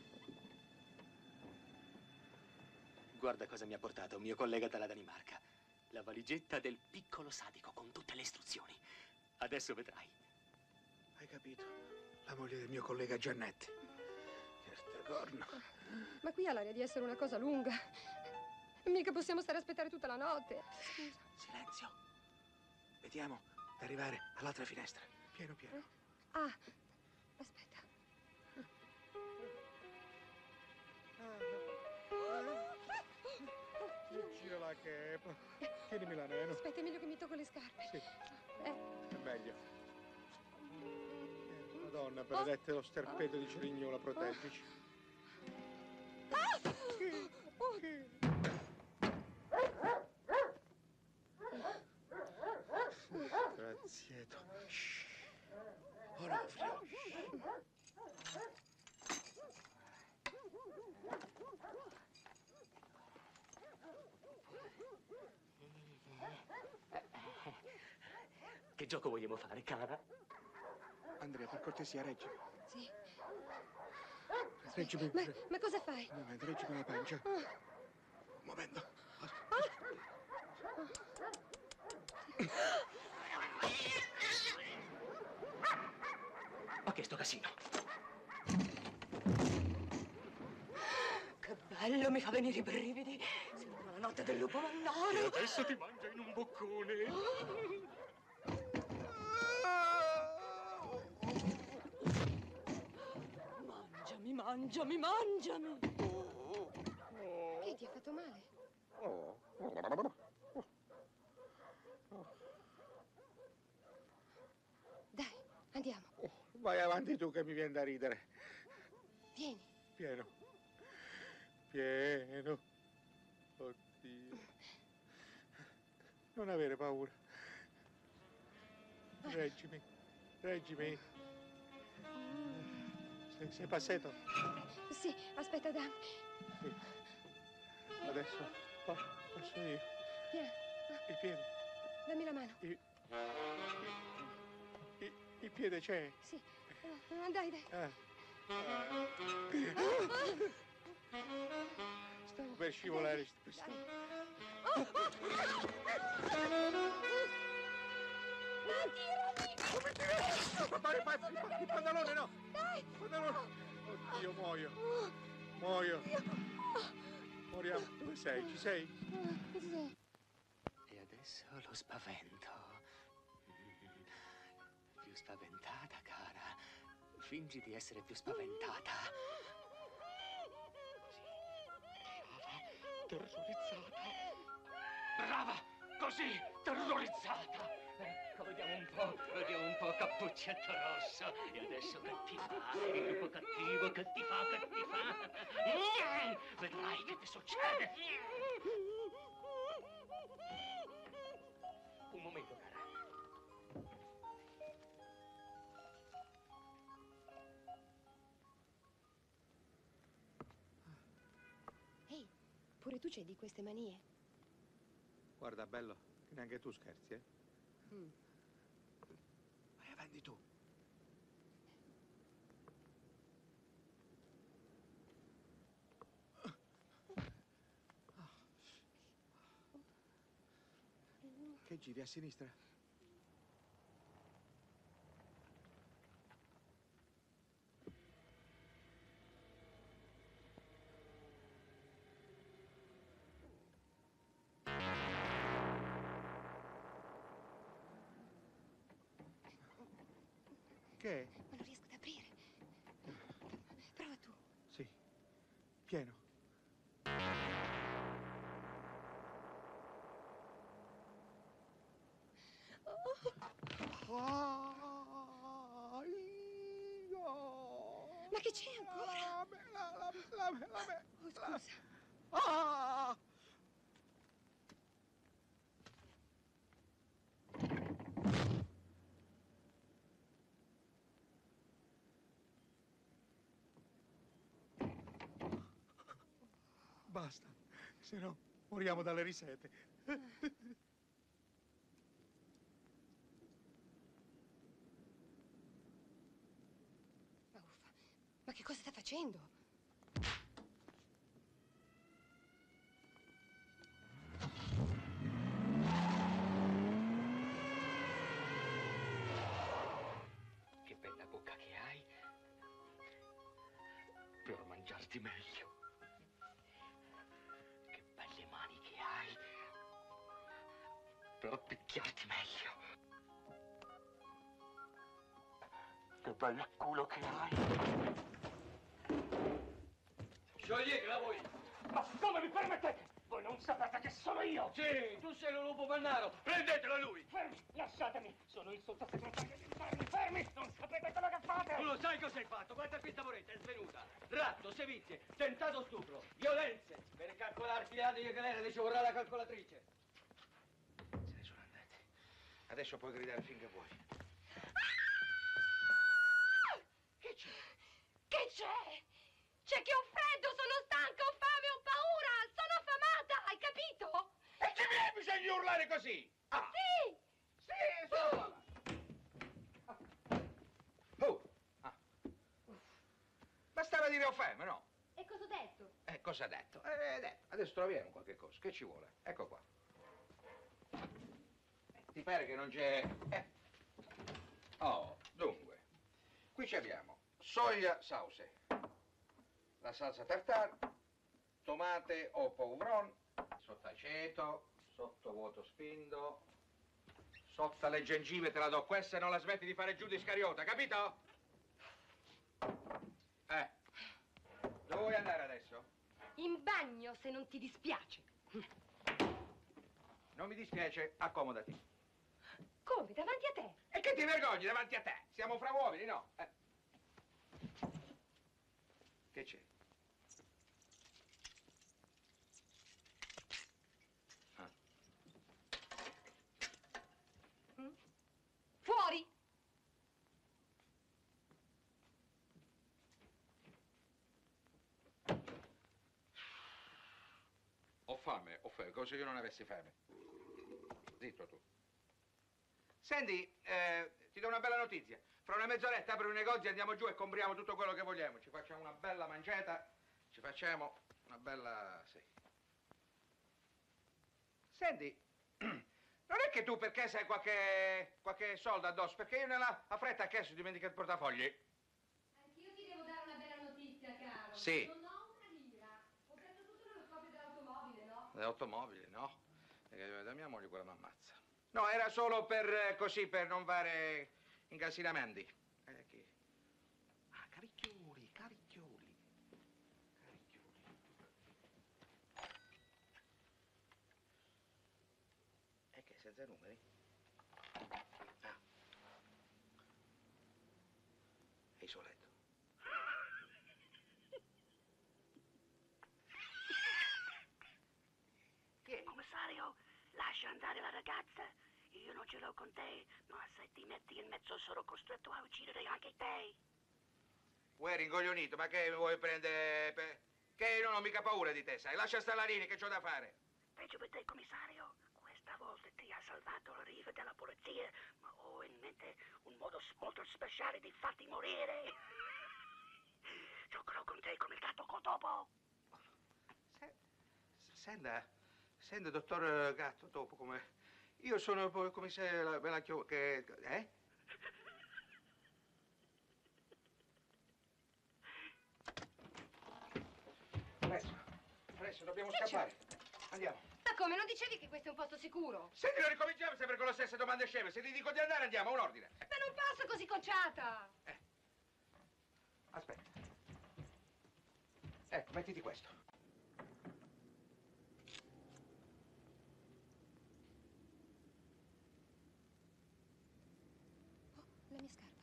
Guarda cosa mi ha portato un mio collega dalla Danimarca. La valigetta del piccolo sadico con tutte le istruzioni. Adesso vedrai. Hai capito? La moglie del mio collega Giannetti. Certe corna. Ma qui ha l'aria di essere una cosa lunga. Mica possiamo stare a aspettare tutta la notte. Scusa. Silenzio. Vediamo di arrivare all'altra finestra. Piano piano. Ah, aspetta. Gira la chepa. Tienimi l'anello. Aspetta, è meglio che mi tocco le scarpe. Sì. Eh. È meglio. Eh, Madonna, benedetta lo sterpeto di Cerignola, proteggici. Grazieto. Onofrio. Che gioco vogliamo fare, cara? Andrea, per cortesia, reggi. Sì. Reggimi. Ma, ma cosa fai? Un momento, reggimi la pancia. Ah. Un momento. Ma che sto casino? Che bello, mi fa venire i brividi. Sembra la notte del lupo mannaro. Adesso ti mangia in un boccone. Mangiami, mangiami, mangiami. Che ti ha fatto male? Oh. Dai, andiamo. Vai avanti tu che mi viene da ridere. Vieni. Pieno. Pieno. Oddio. Non avere paura. Reggimi. Reggimi. Sei, sei passato? Sì, aspetta, dammi. Sì. Adesso posso, posso io. Vieni. Il piede. Dammi la mano. Il, il, il piede c'è. Sì. Ah, dai, dai. Ah. Stavo per scivolare. Come ti vedi? Vai, vai, il pantalone no! Dai! Il pantalone! Oddio, muoio! Muoio! Moriamo. Dove sei? Ci sei? Sì. E adesso lo spavento. Mm, Più spaventata, cara. Fingi di essere più spaventata. Sì. Terrorizzata. Brava! Così, terrorizzata! Ecco, vediamo un po', vediamo un po', Cappuccetto Rosso. E adesso che ti fa? Il lupo cattivo, che ti fa, che ti fa? Mm, vedrai che ti succede. Un momento, cara. tu c'hai di queste manie? Guarda, bello, che neanche tu scherzi, eh? Mm. Vai avanti tu. Che giri a sinistra? Che? Ma non riesco ad aprire. Prova tu. Sì, pieno. Oh. Ma che c'è ancora? La, la, la, la, oh, scusa. Ah! Basta, se no moriamo dalle risete. Ma uffa, ma che cosa sta facendo? Che bella bocca che hai per mangiarti meglio. Che belle mani che hai per picchiarti meglio. Che bel culo che hai. Scioglietela voi! Ma come mi permettete? Voi non sapete che sono io! Sì, tu sei lo lupo mannaro! Prendetelo lui! Fermi! Lasciatemi! Sono il sottosegretario di fermi! Fermi! Non sapete quello che fate! Tu lo sai cosa hai fatto? Quanta qui Tavoretta è svenuta? Ratto, sevizie, tentato stupro, violenze! Per calcolarti le anni di galera ci vorrà la calcolatrice! Se ne sono andati. Adesso puoi gridare finché vuoi. Che c'è? Che c'è? C'è che ho freddo, sono stanca, ho fame, ho paura, sono affamata, hai capito? E che mi bisogna urlare così? Ah. Sì! Sì, sono... Oh! Ah. Bastava dire ho fame, no? E cosa ho detto? Eh, cosa ha detto? Eh, detto. Adesso troviamo qualche cosa. Che ci vuole? Ecco qua. Eh, ti pare che non c'è... Eh. Oh, dunque. Qui ci abbiamo soia sauce, la salsa tartare, tomate o pouvron, sottaceto, sottovuoto spindo, sotto le gengive te la do questa e non la smetti di fare Giuda Iscariota, capito? Eh. Dove vuoi andare adesso? In bagno, se non ti dispiace. Non mi dispiace, accomodati. Come, davanti a te? E che ti vergogni davanti a te? Siamo fra uomini, no? Eh. Che c'è? Ah. Mm? Fuori! Ho fame, ho fame, come se io non avessi fame. Zitto tu. Senti, eh, ti do una bella notizia. Fra una mezz'oretta apro i negozi, andiamo giù e compriamo tutto quello che vogliamo. Ci facciamo una bella mangeta, ci facciamo una bella... sì. Senti, non è che tu per caso hai qualche, qualche soldo addosso? Perché io nella a fretta a caso dimentico il portafogli. Anch'io ti devo dare una bella notizia, caro. Sì. Non ho una lira. Ho preso tutto nello scoppio dell'automobile, no? L'automobile, no? Perché da mia moglie quella mi ammazza. No, era solo per eh, così, per non fare incasinamenti. Eh, che... Ah, caricchioli, caricchioli. Caricchioli. E che, senza numeri? Ah. È isoletto. Che, commissario, lascia andare la ragazza. Io non ce l'ho con te, ma se ti metti in mezzo sarò costretto a uccidere anche te. Uè, rincoglionito, ma che vuoi prendere... Per... Che non ho mica paura di te, sai. Lascia stare Larini che c'ho da fare. Peggio per te, commissario. Questa volta ti ha salvato la riva della polizia, ma ho in mente un modo s- molto speciale di farti morire. Giocherò con te come il gatto col topo. Senta, senta, dottor Gatto, dopo come... Io sono poi come se la, me la chio... che... eh? Adesso, adesso dobbiamo Che c'è? scappare. Andiamo. Ma come, non dicevi che questo è un posto sicuro? Senti, non ricominciamo sempre con le stesse domande sceme. Se ti dico di andare, andiamo, un ordine. Ma non posso così conciata! Aspetta. Ecco, mettiti questo. La mia scarpa.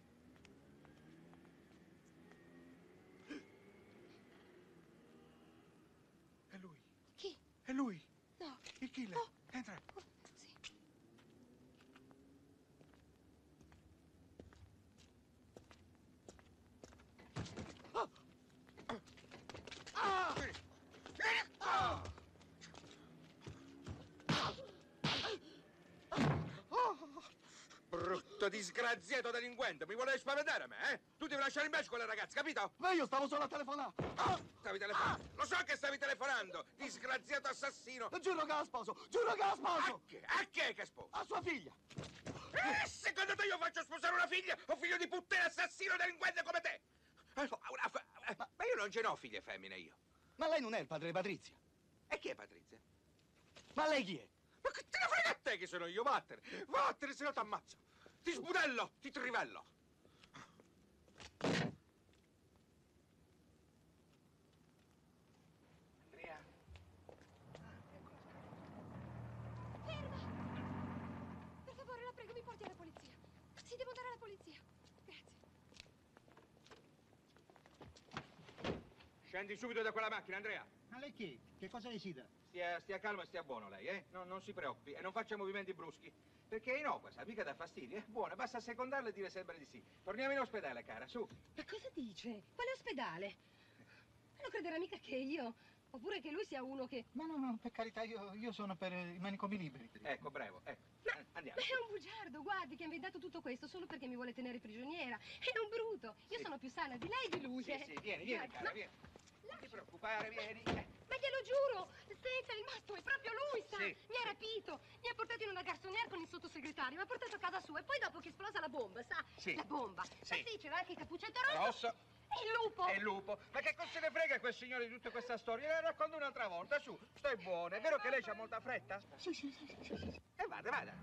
È lui. Chi? È lui. No. Il killer. Oh. Entra. Sì. Brutto disgraziato delinquente, mi volevi spaventare a me, eh? Tu devi lasciare in pace quella ragazza, capito? Ma io stavo solo a telefonare. Stavi telefonando? Lo so che stavi telefonando, disgraziato assassino! Giuro che la sposo, giuro che la sposo. A che? A che che sposo? A sua figlia. Eh, secondo te io faccio sposare una figlia o figlio di puttana assassino delinquente come te? Eh, una fa- eh, Ma io non ce n'ho figlie femmine io. Ma lei non è il padre di Patrizia. E chi è Patrizia? Ma lei chi è? Ma che te ne frega a te che sono io? Vattene, vattene se no t'ammazzo. Ti sbudello, ti trivello. Andrea. Ferma! Per favore, la prego, mi porti alla polizia. Sì, devo andare alla polizia. Grazie. Scendi subito da quella macchina, Andrea. Ma lei chi? Che cosa desidera? Stia, stia calmo e stia buono lei, eh? No, non si preoccupi e non faccia movimenti bruschi. Perché è innocua, sa, mica dà fastidio, è buona, basta secondarla e dire sempre di sì. Torniamo in ospedale, cara, su. Ma cosa dice? Quale ospedale? Non crederà mica che io... Oppure che lui sia uno che... No, no, no, per carità, io, io sono per i manicomi liberi. Ecco, bravo, ecco. Eh, Andiamo. Ma è un bugiardo, guardi, che ha inventato tutto questo solo perché mi vuole tenere prigioniera. È un bruto. Io sono più sana di lei e di lui. Sì, eh. sì, vieni, vieni, cara, Ma- vieni. Non ti preoccupare, vieni. Eh. Ma glielo giuro, Stefano, il mastro è proprio lui, sa? Sì. Mi ha rapito, mi ha portato in una garçonnière con il sottosegretario, mi ha portato a casa sua e poi dopo che esplosa la bomba, sa? Sì. La bomba. Sì. Ma sì, c'era anche il cappuccetto rosso. Rosso. E il lupo. E il lupo. Ma che cosa se ne frega quel signore di tutta questa storia? La racconto un'altra volta, su. Stai buona. È vero che lei c'ha molta fretta? Sì, sì, sì, sì, sì. E vada, vada.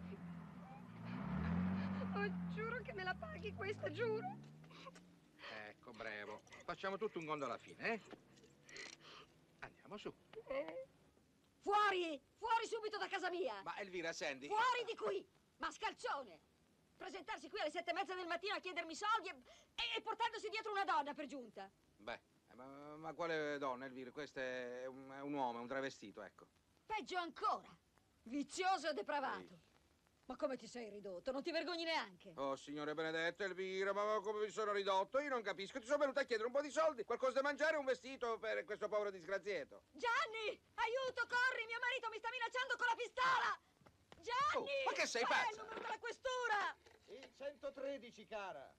Oh, giuro che me la paghi questa, giuro. Ecco, bravo. Facciamo tutto un gondo alla fine, eh? Andiamo su. Eh. Fuori! Fuori subito da casa mia! Ma Elvira, senti... Fuori di qui! Mascalzone! Presentarsi qui alle sette e mezza del mattino a chiedermi soldi e, e- e portandosi dietro una donna per giunta. Beh, eh, ma, ma quale donna, Elvira? Questo è un, è un uomo, è un travestito, ecco. Peggio ancora. Vizioso e depravato. Ma come ti sei ridotto? Non ti vergogni neanche? Oh, signore Benedetto, Elvira, ma come mi sono ridotto? Io non capisco. Ti sono venuta a chiedere un po' di soldi, qualcosa da mangiare e un vestito per questo povero disgraziato. Gianni! Aiuto, corri! Mio marito mi sta minacciando con la pistola! Gianni! Oh, ma che sei Qual è pazza? il numero della questura? Il centotredici, cara.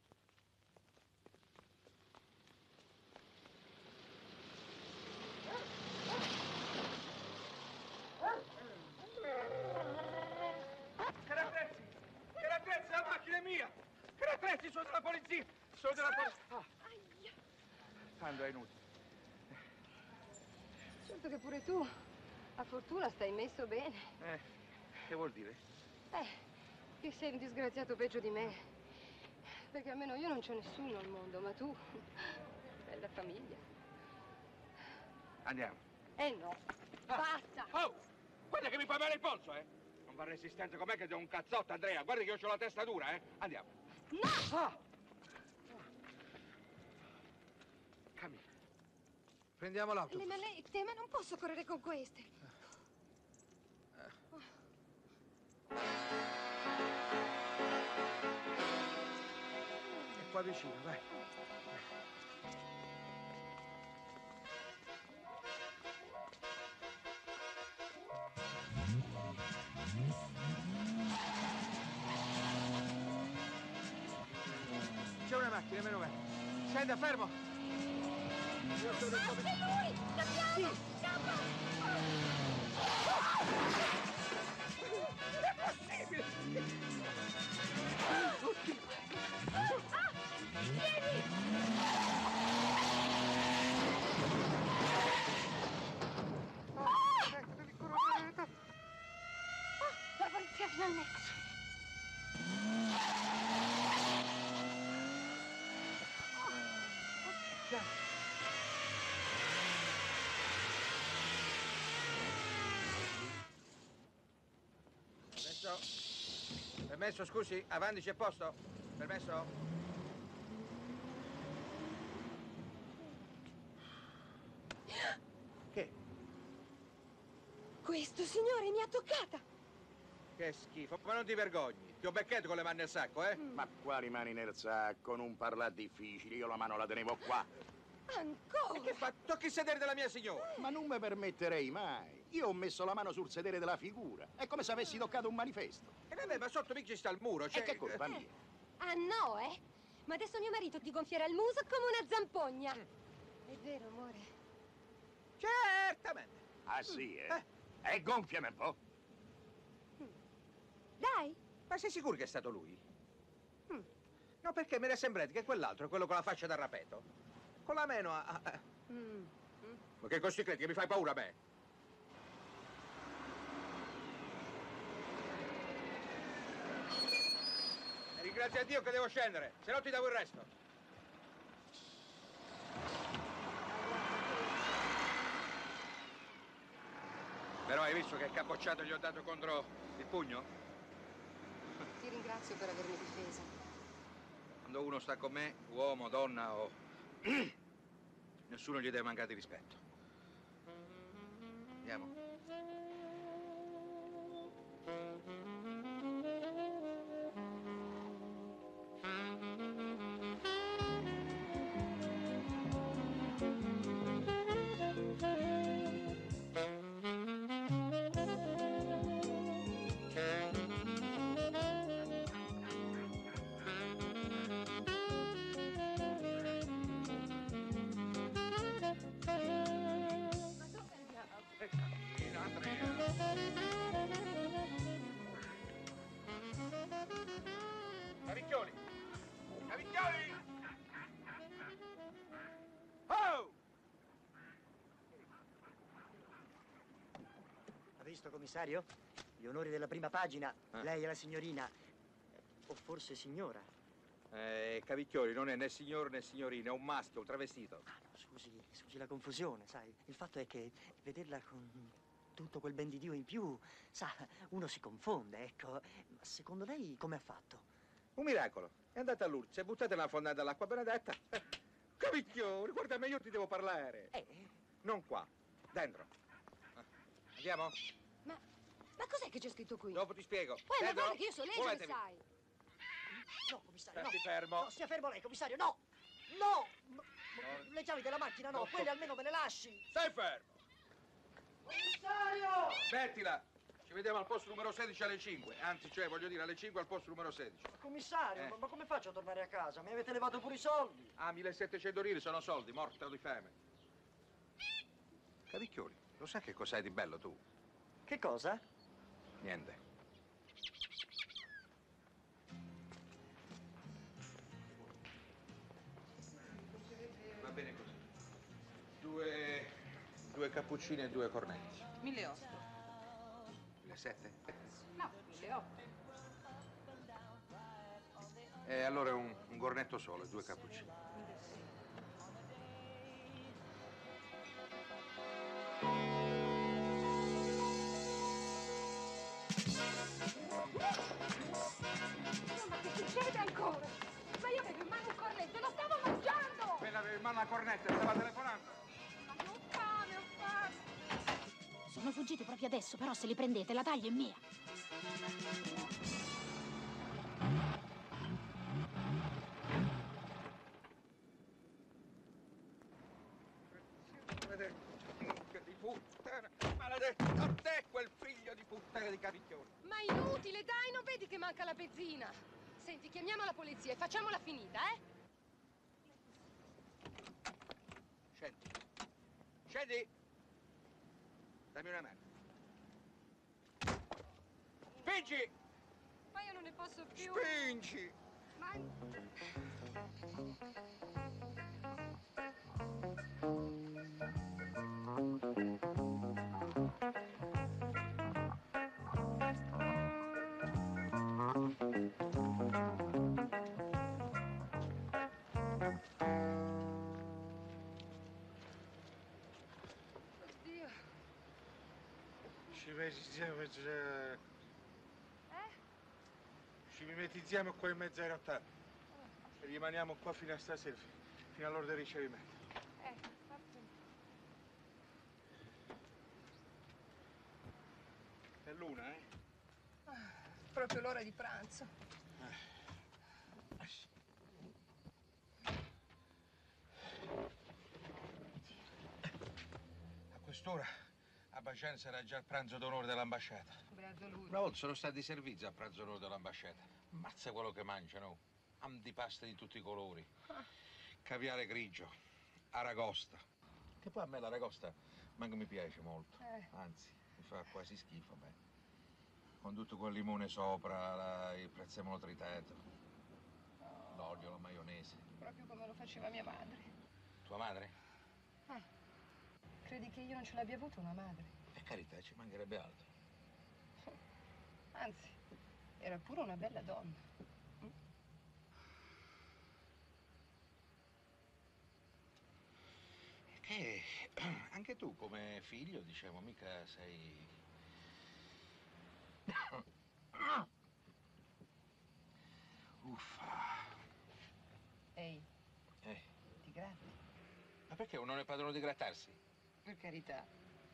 Carattrezzi! Carattrezzi, la macchina è mia! Carattrezzi, sono della polizia! Sono della polizia! Ah. Tanto è inutile. Certo che pure tu, a fortuna, stai messo bene. Eh, che vuol dire? Eh, che sei un disgraziato peggio di me. Perché almeno io non c'ho nessuno al mondo, ma tu, bella famiglia. Andiamo. Eh no, basta! Oh! Guarda che mi fa male il polso, eh! Non va resistente com'è che do un cazzotto, Andrea. Guarda che io ho la testa dura, eh! Andiamo. No! Ah! Cammina. Prendiamo l'auto. Le malette, ma non posso correre con queste. È qua vicino, vai. macchine, meno male. Senta, fermo! Io sono Ah, come... è lui! Scappiamo! Scappa! È possibile! Oddio! Ah! Vieni! Ah! La polizia finalmente! Permesso? Permesso, scusi? Avanti, c'è posto? Permesso? Che? Questo signore mi ha toccata! Che schifo, ma non ti vergogni. Ti ho beccato con le mani nel sacco, eh? Ma quali mani nel sacco? Non parla difficile, io la mano la tenevo qua. Ancora? E che fa? Tocchi il sedere della mia signora. Ma non mi permetterei mai. Io ho messo la mano sul sedere della figura. È come se avessi toccato un manifesto. E vabbè, ma sotto mica ci sta il muro, cioè... E che colpa mia? Ah no, eh? Ma adesso mio marito ti gonfierà il muso come una zampogna. È vero, amore? Certamente. Ah sì, eh? E gonfiami un po'. Dai. Ma sei sicuro che è stato lui? Mm. No, perché mi era sembrato che quell'altro è quello con la faccia da rapeto. Con la mano a... a... Mm. Ma che cosa ti credi? Che mi fai paura a me? E ringrazia a Dio che devo scendere, se no ti davo il resto. Però hai visto che capocciato gli ho dato contro il pugno? Ti ringrazio per avermi difesa. Quando uno sta con me, uomo, donna o... nessuno gli deve mancare di rispetto. Andiamo. Cavicchioli! Cavicchioli! Oh! Ha visto, commissario? Gli onori della prima pagina. Eh. Lei è la signorina. O forse signora. Eh, Cavicchioli non è né signor né signorina, è un maschio, un travestito. Ah, no, scusi, scusi la confusione, sai. Il fatto è che vederla con tutto quel ben di Dio in più, sa, uno si confonde, ecco. Ma secondo lei come ha fatto? Un miracolo. È andata a Lourdes, si è buttata nella fondata dell'acqua benedetta. Cavicchioli, guarda me, io ti devo parlare. Eh? Non qua, dentro. Andiamo? Ma, ma cos'è che c'è scritto qui? Dopo ti spiego. Uè, ma Dentro? guarda che io so leggere, Muovetevi. sai. No, commissario, no. Stati fermo. No, stia fermo lei, commissario, no! No! M- m- Le chiavi della macchina, no, No. quelle almeno me le lasci. Stai fermo. Commissario! Smettila. Ci vediamo al posto numero sedici alle cinque. Anzi, cioè, voglio dire, alle cinque al posto numero sedici. Commissario, Eh. ma, ma come faccio a tornare a casa? Mi avete levato pure i soldi. Ah, millesettecento lire sono soldi, morto di fame. Cavicchioli, lo sai che cos'hai di bello tu? Che cosa? Niente. Va bene così. Due... due cappuccini e due cornetti. mille otto. Le sette? No, mille otto. E allora un, un cornetto solo e due cappuccini. Ma che succede ancora? Ma io avevo in mano un cornetto, lo stavo mangiando! Appena avevi in mano la cornetta, stava telefonando. Ma ho fame, ho fame! Sono fuggiti proprio adesso, però se li prendete la taglia è mia. Maledetto di puttana! Maledetto a te, quel figlio di puttana di Cavicchioli! Ma inutile, dai, non vedi che manca la benzina? Senti, chiamiamo la polizia e facciamola finita, eh? Scendi. Scendi. Dammi una mano. Spingi! Ma io non ne posso più. Spingi! Ma... Oddio. Ci mettiamo già... Eh? Ci mimetizziamo qua in mezzo ai rottami. E rimaniamo qua fino a stasera, fino all'ora del ricevimento. Eh, appunto. È l'una, eh? Ah, proprio l'ora di pranzo. A quest'ora a Bacenza era già il pranzo d'onore dell'ambasciata. Beato lui. Una volta sono stati di servizio al pranzo d'onore dell'ambasciata. Mazza quello che mangiano. Antipasti di tutti i colori. Caviale grigio, aragosta. Che poi a me l'aragosta manco mi piace molto. Eh. Anzi, mi fa quasi schifo a me. Con tutto quel limone sopra, la- il prezzemolo tritato, l'olio, la maionese. Proprio come lo faceva mia madre. Tua madre? Ah, credi che io non ce l'abbia avuto una madre? Per carità, ci mancherebbe altro. Anzi, era pure una bella donna. Che anche tu come figlio, diciamo, mica sei... Uffa. Ehi, Eh, ti gratti? ma perché uno non è padrone di grattarsi? Per carità.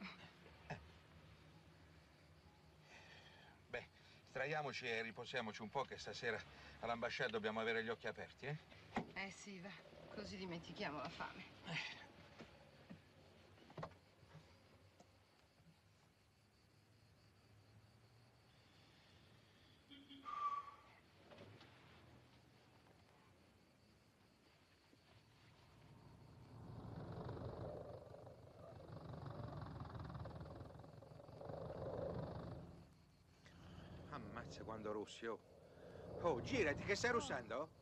Beh, straiamoci e riposiamoci un po' che stasera all'ambasciata dobbiamo avere gli occhi aperti, eh? Eh sì, va. Così dimentichiamo la fame. Ammazza quando russi, oh. Oh, girati, che stai russando?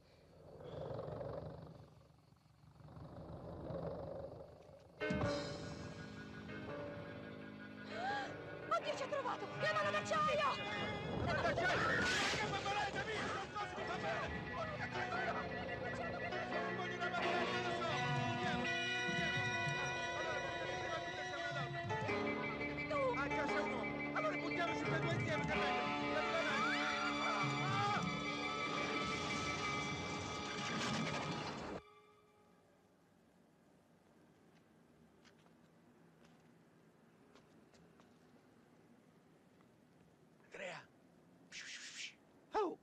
Oddio, ci ha trovato! La mano d'acciaio! Ah, già sei un uomo! Allora buttiamoci per due insieme, che meglio! Andrea! Oh!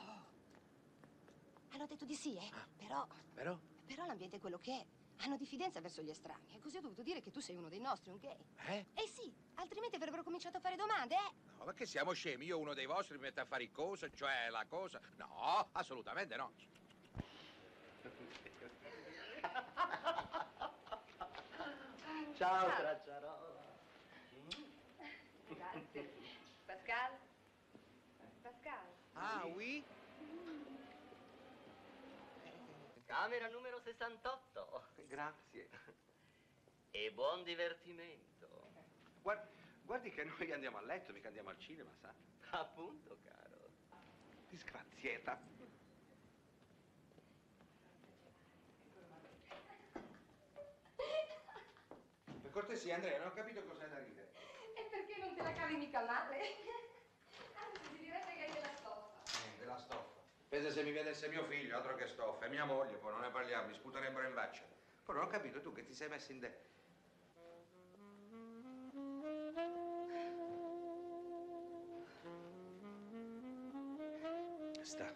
Hanno detto di sì, eh? Però, Però? però l'ambiente è quello che è. Hanno diffidenza verso gli estranei. E così ho dovuto dire che tu sei uno dei nostri, un gay. Eh? Eh sì, altrimenti avrebbero cominciato a fare domande, eh? No, ma che siamo scemi? Io uno dei vostri mi metto a fare il coso, cioè la cosa? No, assolutamente no. Ciao, Ciao. Tracciarola. Grazie. Pascal? Pascal? Ah, oui? Camera numero sessantotto. Grazie. E buon divertimento. Guardi, guardi che noi andiamo a letto, mica andiamo al cinema, sa? Appunto, caro. Disgraziata. Per cortesia, Andrea, non ho capito cos'è da ridere. E perché non te la cavi mica male? Anzi, si direbbe che hai della stoffa. Eh, della stoffa. Pensa se mi vedesse mio figlio, altro che stoffa, e mia moglie, poi non ne parliamo, mi sputerebbero in faccia. Poi non ho capito tu che ti sei messo in de... Sta.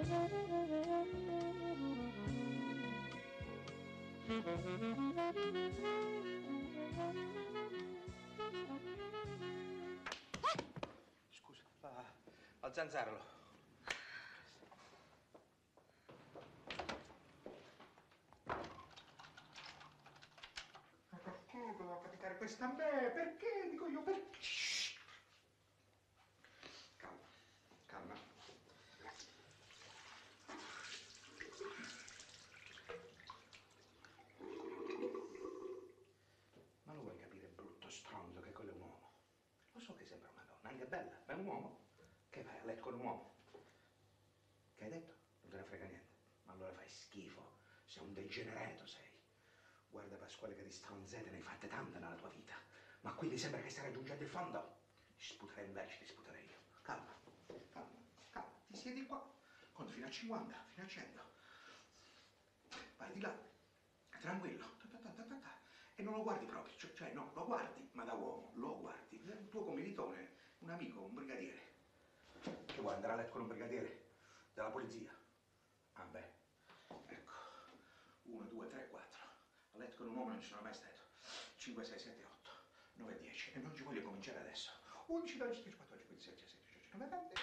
Scusa, va al zanzarolo. Ma perché doveva capitare questo a me? Perché? Dico io, perché? Shh. Calma, calma. Ma lo vuoi capire, brutto stronzo, che quello è un uomo? Lo so che sembra una donna, anche bella, ma è un uomo. Che vai a letto con un uomo? Che hai detto? Non te ne frega niente. Ma allora fai schifo. Sei un degenerato, sei. Guarda Pasquale che di stronzate ne hai fatte tante nella tua vita. Ma quindi sembra che stai raggiungendo il fondo? Ti sputerei invece, ti sputerei io. Calma, calma, calma. Ti siedi qua. Conto fino a cinquanta, fino a cento. Vai di là. Tranquillo. Ta ta ta ta ta ta. E non lo guardi proprio. Cioè, cioè, no, lo guardi, ma da uomo. Lo guardi. Un tuo commilitone, un amico, un brigadiere. Che vuoi andare a letto con un brigadiere? Della polizia? Ah beh. Ecco. Uno, due, tre, quattro. A letto con un uomo non ci sono mai stato. cinque, sei, sette, otto, nove, dieci. E non ci voglio cominciare adesso. undici, dodici, tredici, quattordici, quindici, sedici, diciassette, diciotto,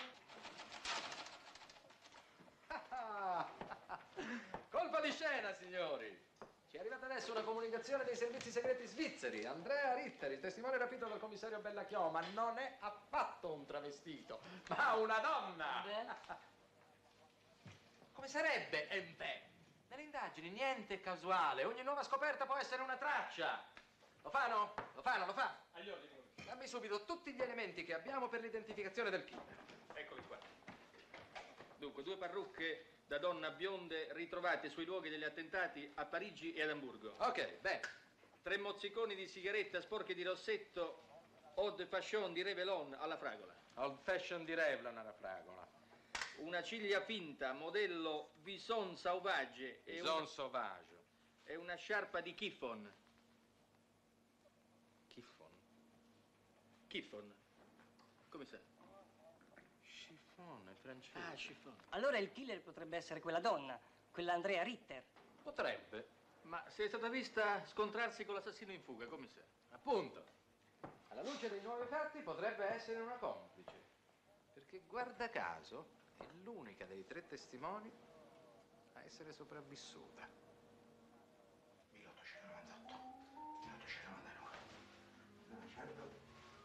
diciannove, venti. Colpa di scena, signori! Ci è arrivata adesso una comunicazione dei servizi segreti svizzeri. Andrea Ritter, il testimone rapito dal commissario Bellachioma, non è affatto un travestito, ma una donna! Come sarebbe Empè? Nelle indagini niente casuale, ogni nuova scoperta può essere una traccia. Lo fanno? Lo fanno, lo fa? Agli ordini. Dammi subito tutti gli elementi che abbiamo per l'identificazione del killer. Eccoli qua. Dunque, due parrucche da donna bionde ritrovate sui luoghi degli attentati a Parigi e ad Amburgo. Ok, bene. Tre mozziconi di sigaretta sporche di rossetto Old Fashion di Revlon alla fragola. Old Fashion di Revlon alla fragola. Una ciglia finta modello Vison Sauvage e Vison una, Sauvage. e una sciarpa di Kiffon. Kiffon? Kiffon. Come sa? Chiffon, è francese. Ah, Chiffon. Allora il killer potrebbe essere quella donna, quella Andrea Ritter. Potrebbe. Ma se è stata vista scontrarsi con l'assassino in fuga, come sa? Appunto. Alla luce dei nuovi fatti potrebbe essere una complice. Perché guarda caso è l'unica dei tre testimoni a essere sopravvissuta. milleottocentonovantotto, milleottocentonovantanove, novecento.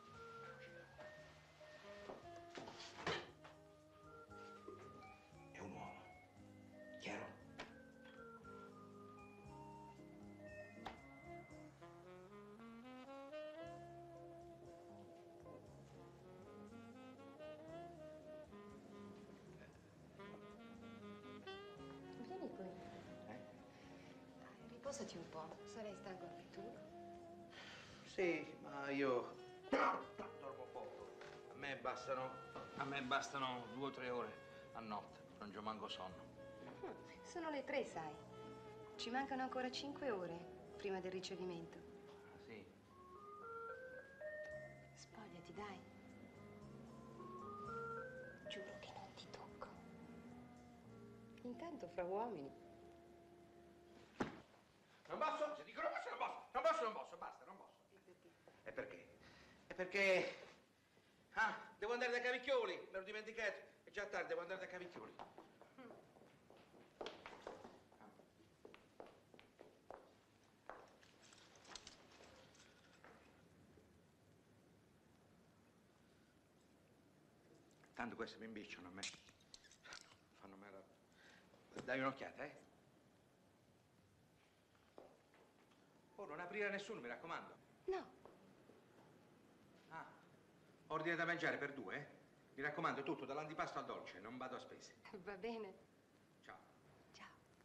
È un uomo. Chiaro? Vieni qui. Eh? Riposati un po'. Sarai stanco anche tu. Sì, ma io dormo poco. A me bastano, a me bastano due o tre ore a notte, non c'ho manco sonno. Sono le tre, sai. Ci mancano ancora cinque ore prima del ricevimento. Ah, sì? Spogliati, dai. Giuro che non ti tocco. Intanto fra uomini. Non posso? Se dico non posso, non posso. Non posso, non posso, basta, non posso. E perché? E perché... Ah, devo andare da Cavicchioli, me l'ho dimenticato. È già tardi, devo andare da Cavicchioli. Tanto queste mi imbicciano a me. Fanno male. Dai un'occhiata, eh? Oh, non aprire a nessuno, mi raccomando. No. Ah, ordine da mangiare per due, eh? Mi raccomando, tutto, dall'antipasto al dolce, non vado a spese. Va bene. Ciao. Ciao.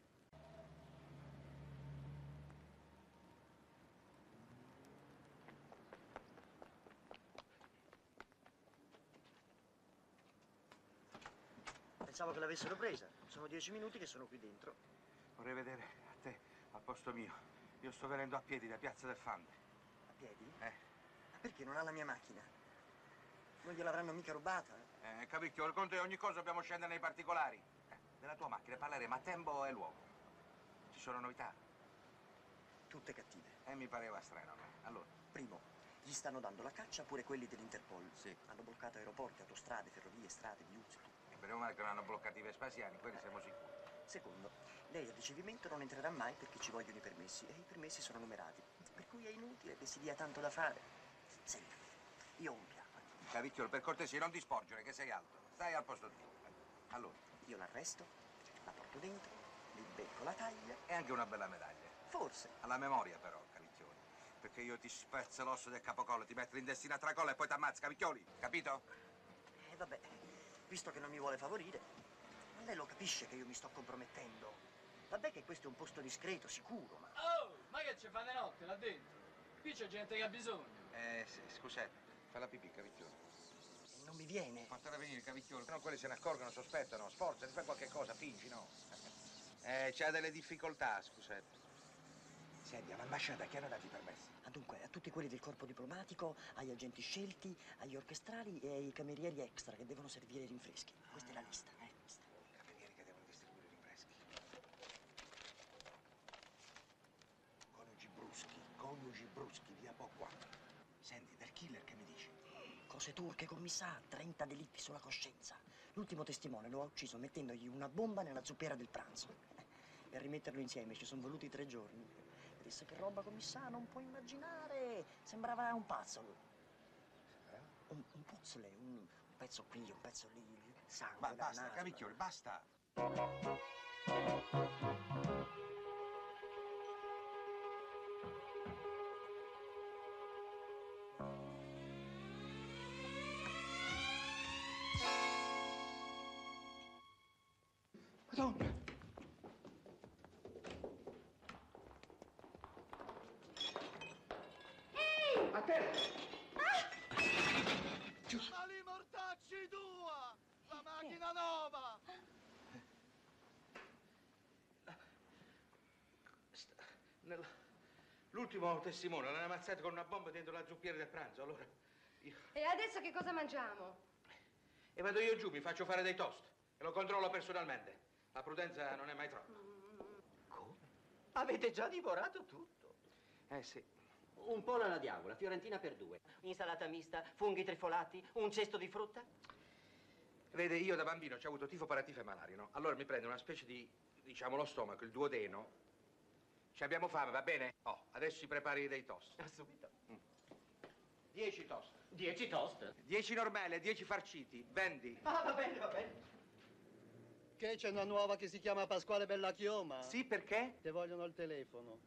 Pensavo che l'avessero presa. Sono dieci minuti che sono qui dentro. Vorrei vedere a te al posto mio. Io sto venendo a piedi da Piazza del Fante. A piedi? Eh. Ma perché non ha la mia macchina? Non gliel'avranno mica rubata? Eh, Cavicchio, il conto è ogni cosa dobbiamo scendere nei particolari. Eh, Della tua macchina parleremo a tempo e luogo. Ci sono novità? Tutte cattive. E mi pareva strano a me. Allora? Primo, gli stanno dando la caccia pure quelli dell'Interpol. Sì. Hanno bloccato aeroporti, autostrade, ferrovie, strade, viuzzi, tutto. E meno male che non hanno bloccato i vespasiani, quelli siamo sicuri. Secondo, lei al ricevimento non entrerà mai perché ci vogliono i permessi e i permessi sono numerati. Per cui è inutile che si dia tanto da fare. Senti, io ho un piano. Cavicchiolo, per cortesia, non ti sporgere, che sei alto. Stai al posto tuo. Allora? Io l'arresto, la porto dentro, gli becco la taglia. E anche una bella medaglia. Forse. Alla memoria, però, Cavicchioli. Perché io ti spezzo l'osso del capocollo, ti metto in destina a tracolla e poi ti ammazzo, Cavicchioli. Capito? E eh, vabbè, visto che non mi vuole favorire, ma lei lo capisce che io mi sto compromettendo. Vabbè che questo è un posto discreto, sicuro, ma... Oh, ma che ci fa di notte là dentro? Qui c'è gente che ha bisogno. Eh, sì, scusate, fa la pipì, Cavicchioli. Non mi viene. Portala a venire, Cavicchioli. No, quelli se ne accorgono, sospettano. Sforzati, fai qualche cosa, fingi, no? Eh, c'ha delle difficoltà, scusate. Senti, all'ambasciata chi hanno dato i permessi? Ah, dunque, a tutti quelli del corpo diplomatico, agli agenti scelti, agli orchestrali e ai camerieri extra che devono servire i rinfreschi. Questa è la lista, eh? Questa. I camerieri che devono distribuire i rinfreschi. Coniugi bruschi, coniugi bruschi, via po' qua. Senti, del killer che mi dici? Cose turche, commissà, trenta delitti sulla coscienza. L'ultimo testimone lo ha ucciso mettendogli una bomba nella zuppiera del pranzo. E a rimetterlo insieme ci sono voluti tre giorni. Disse che roba, commissà, non puoi immaginare. Sembrava un pazzo lui. Un, un puzzle, un, un pezzo qui, un pezzo lì, sangue. Ma da basta, naso. Cavicchioli, basta. Madonna! A te! Ma li mortacci tua! La macchina nuova! Nel- L'ultimo testimone l'hanno ammazzato con una bomba dentro la zuppiera del pranzo, allora io... E adesso che cosa mangiamo? E vado io giù, mi faccio fare dei toast e lo controllo personalmente. La prudenza non è mai troppa. Come? Avete già divorato tutto? Eh sì. Un pollo alla diavola, fiorentina per due, insalata mista, funghi trifolati, un cesto di frutta? Vede, io da bambino ho avuto tifo, paratifo e malaria, no? Allora mi prendo una specie di, diciamo, lo stomaco, il duodeno. Ci abbiamo fame, va bene? Oh, adesso ci prepari dei toast. Ah, subito. Mm. Dieci toast. Dieci toast? Dieci normali, dieci farciti. Vendi. Ah, va bene, va bene. Che c'è una nuova che si chiama Pasquale Bellachioma? Sì, perché? Te vogliono il telefono.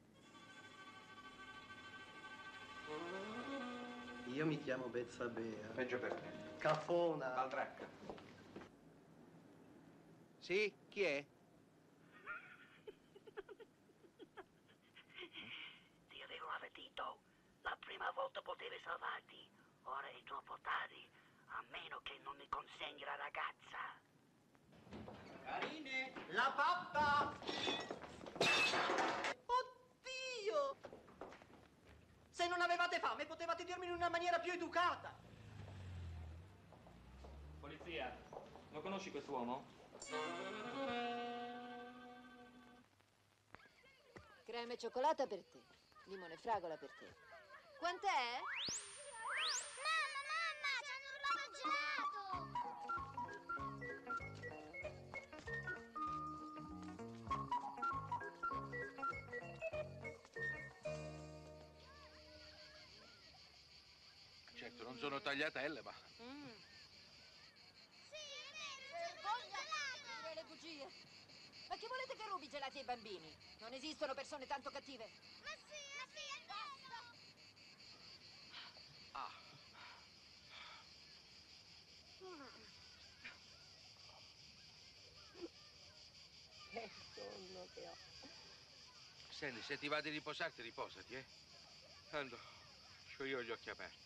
Io mi chiamo Bezzabea. Peggio per te. Caffona. Baldracca. Sì? Chi è? Ti avevo avvertito. La prima volta potevi salvarti. Ora è troppo tardi. A meno che non mi consegni la ragazza. Carine, la pappa! Oddio! Se non avevate fame potevate dirmi in una maniera più educata. Polizia, lo conosci quest'uomo? Crema e cioccolata per te, limone e fragola per te. Quant'è? Mamma, mamma, ci hanno rubato il gelato! Certo, non sono tagliatelle, ma... Mm. Sì, è vero, c'è il gelato! Dire le bugie. Ma che volete che rubi i gelati ai bambini? Non esistono persone tanto cattive. Ma sì, ma sì, è questo! Ah. Che sonno che ho. Senti, se ti va di riposarti, riposati, eh? Tanto, c'ho io gli occhi aperti.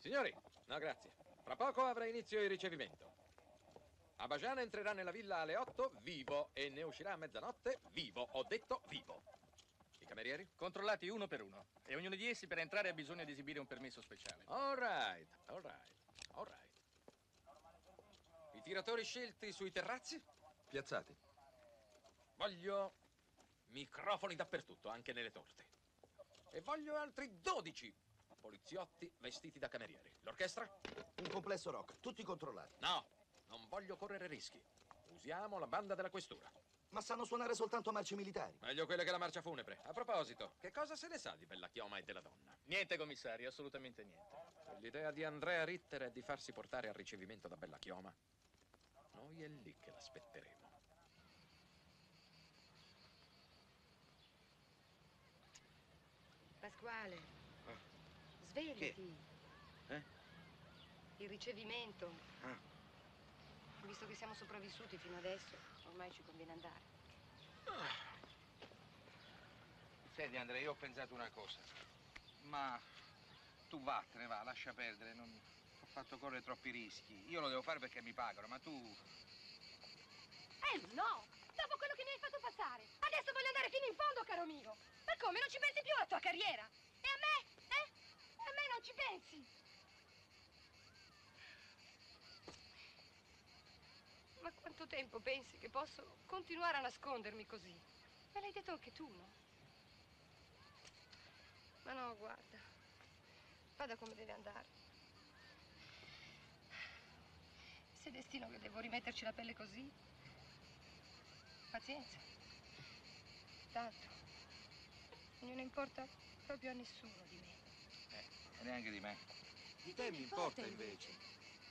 Signori, no grazie. Fra poco avrà inizio il ricevimento. Abajana entrerà nella villa alle otto, vivo, e ne uscirà a mezzanotte, vivo. Ho detto vivo. I camerieri? Controllati uno per uno. E ognuno di essi per entrare ha bisogno di esibire un permesso speciale. All right, all right, all right. I tiratori scelti sui terrazzi? Piazzati. Voglio microfoni dappertutto, anche nelle torte. E voglio altri dodici poliziotti vestiti da camerieri. L'orchestra? Un complesso rock, tutti controllati. No, non voglio correre rischi. Usiamo la banda della questura. Ma sanno suonare soltanto marce militari. Meglio quelle che la marcia funebre. A proposito, che cosa se ne sa di Bella Chioma e della donna? Niente, commissario, assolutamente niente. L'idea di Andrea Ritter è di farsi portare al ricevimento da Bella Chioma. Noi è lì che l'aspetteremo. Pasquale, svegliati. Eh? Il ricevimento. Ah. Visto che siamo sopravvissuti fino adesso, ormai ci conviene andare. Senti Andrea, io ho pensato una cosa. Ma tu vattene, va, lascia perdere. Non ho fatto correre troppi rischi. Io lo devo fare perché mi pagano, ma tu... Eh no! Dopo quello che mi hai fatto passare, adesso voglio andare fino in fondo, caro mio. Ma come, non ci pensi più alla tua carriera? E a me? Eh? A me non ci pensi? Ma quanto tempo pensi che posso continuare a nascondermi così? Me l'hai detto anche tu, no? Ma no, guarda. Vada come deve andare. Se è destino che devo rimetterci la pelle così, pazienza. Tanto non ne importa proprio a nessuno di me. Eh, e neanche di me. Di te mi importa invece.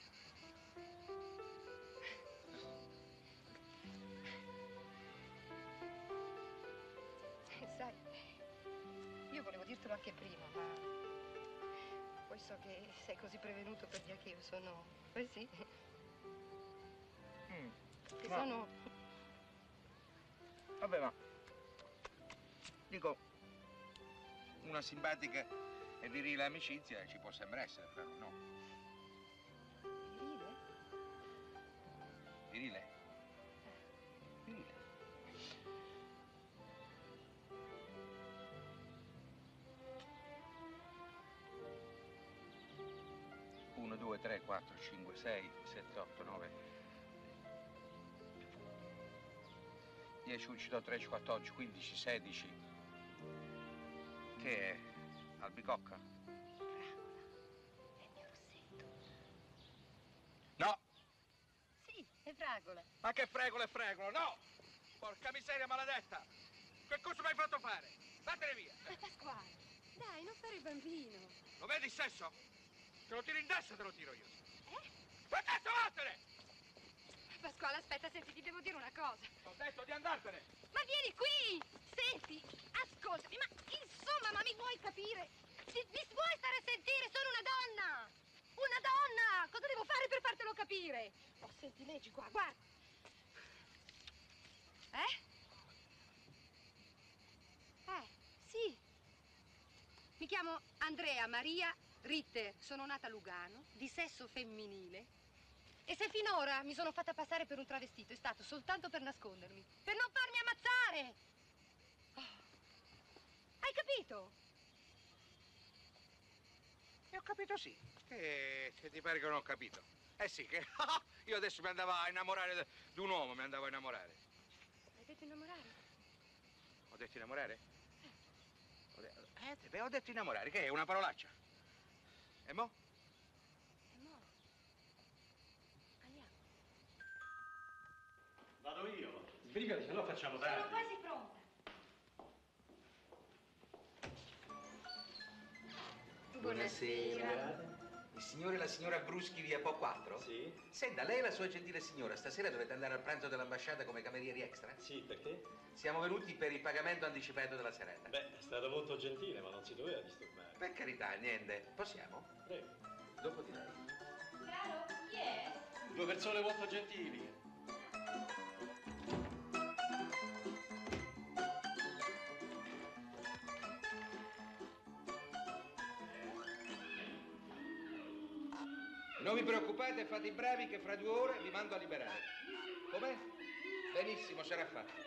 Sai, io volevo dirtelo anche prima, ma poi so che sei così prevenuto per via che io sono... Eh sì. Mm. Che No. sono... Vabbè, ma... Dico, una simpatica e virile amicizia ci può sempre essere, fra noi, no? Virile? Virile? Virile. uno, due, tre, quattro, cinque, sei, sette, otto, nove, dieci, undici, dodici, tredici, quattordici, quindici, sedici. Che è? Albicocca? No! Sì, è fragola. Ma che fregola e fregola, no! Porca miseria maledetta! Che cosa mi hai fatto fare? Vattene via! Ma Pasquale, dai, non fare il bambino. Lo vedi il sesso? Te lo tiro in testa, te lo tiro io. Eh? Ma cazzo vattene! Pasquale, aspetta, senti, ti devo dire una cosa. Ho detto di andartene! Ma vieni qui! Senti, ascoltami, ma insomma, ma mi vuoi capire? Mi, mi vuoi stare a sentire? Sono una donna! Una donna! Cosa devo fare per fartelo capire? Oh, senti, leggi qua, guarda. Eh? Eh, sì. Mi chiamo Andrea Maria Ritter, sono nata a Lugano, di sesso femminile. E se finora mi sono fatta passare per un travestito è stato soltanto per nascondermi, per non farmi ammazzare! Oh. Hai capito? E ho capito sì. Che, che ti pare che non ho capito? Eh sì, che io adesso mi andavo a innamorare di un uomo, mi andavo a innamorare. Hai detto innamorare? Ho detto innamorare? Ho de- eh, beh, ho detto innamorare, che è una parolaccia. E mo? E mo? Andiamo. Vado io. Sbrigati, se no facciamo tardi. Sono quasi pronta. Buonasera. Il signore e la signora Bruschi via Po quattro? Sì. Senta, lei e la sua gentile signora stasera dovete andare al pranzo dell'ambasciata come camerieri extra? Sì, perché? Siamo venuti per il pagamento anticipato della serata. Beh, è stato molto gentile, ma non si doveva disturbare. Per carità, niente. Possiamo? Prego. Dopo di lei. Caro, chi è? Due persone molto gentili. Non vi preoccupate, fate i bravi che fra due ore vi mando a liberare. Com'è? Benissimo, sarà fatto.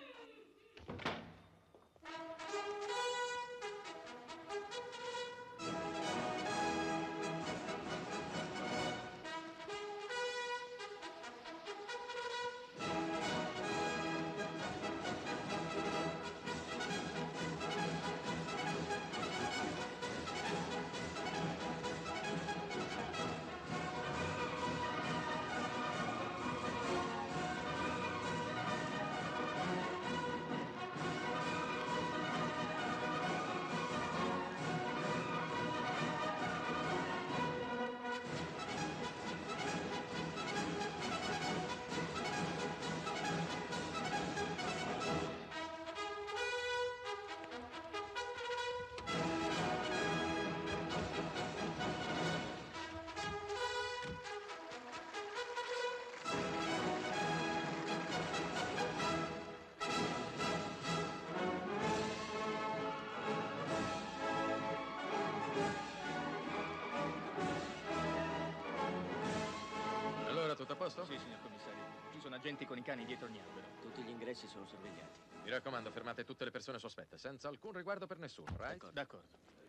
Tutto a posto? Sì, signor commissario. Ci sono agenti con i cani dietro ogni albero. Tutti gli ingressi sono sorvegliati. Mi raccomando, fermate tutte le persone sospette, senza alcun riguardo per nessuno, right? D'accordo.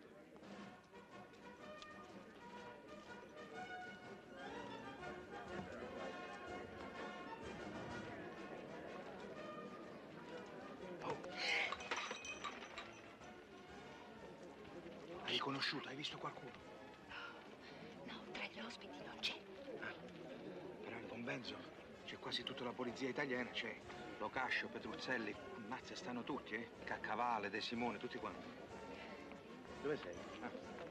Hai conosciuto? Hai visto qualcuno? No, tra gli ospiti non c'è. Però in convenzo c'è quasi tutta la polizia italiana, c'è Locascio, Petruzzelli, ammazza, stanno tutti, eh? Caccavale, De Simone, tutti quanti. Dove sei? Ah.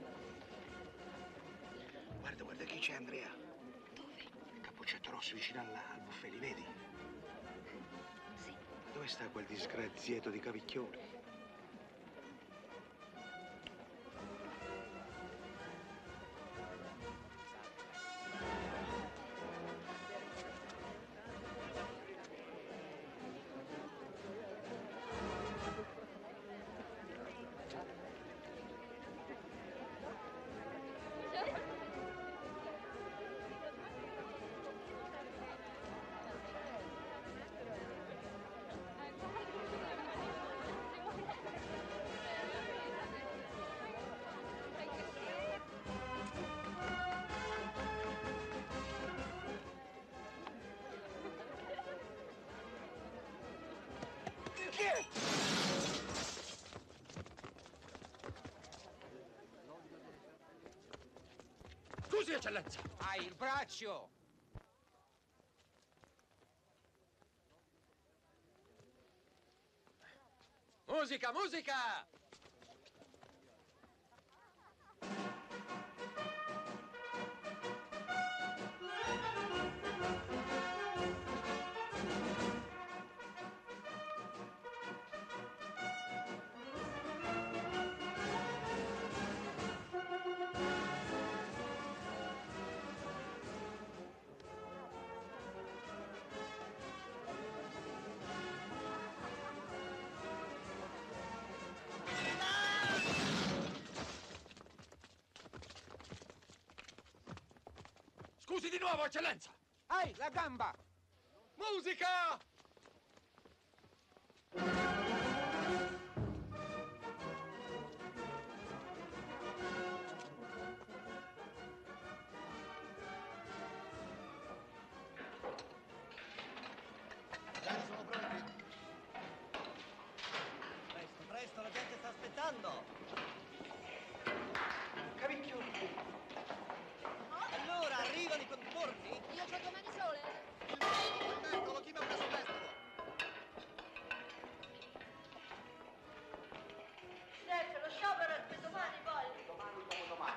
Guarda, guarda chi c'è, Andrea. Dove? Il cappuccetto rosso vicino al, al buffet, li vedi? Sì. Ma dove sta quel disgraziato di Cavicchioli? Scusi, eccellenza! Hai il braccio! Musica, musica! Scusi di nuovo, eccellenza! Ehi, la gamba! Musica! Dai, sono pronti. Presto, presto, la gente sta aspettando. Cavicchioli! Allora, arrivano i contorni? Io c'ho domani sole. Il mestolo, il mestolo, chi mi ha preso il mestolo? Chef, lo sciopero è per domani poi. Domani come domani.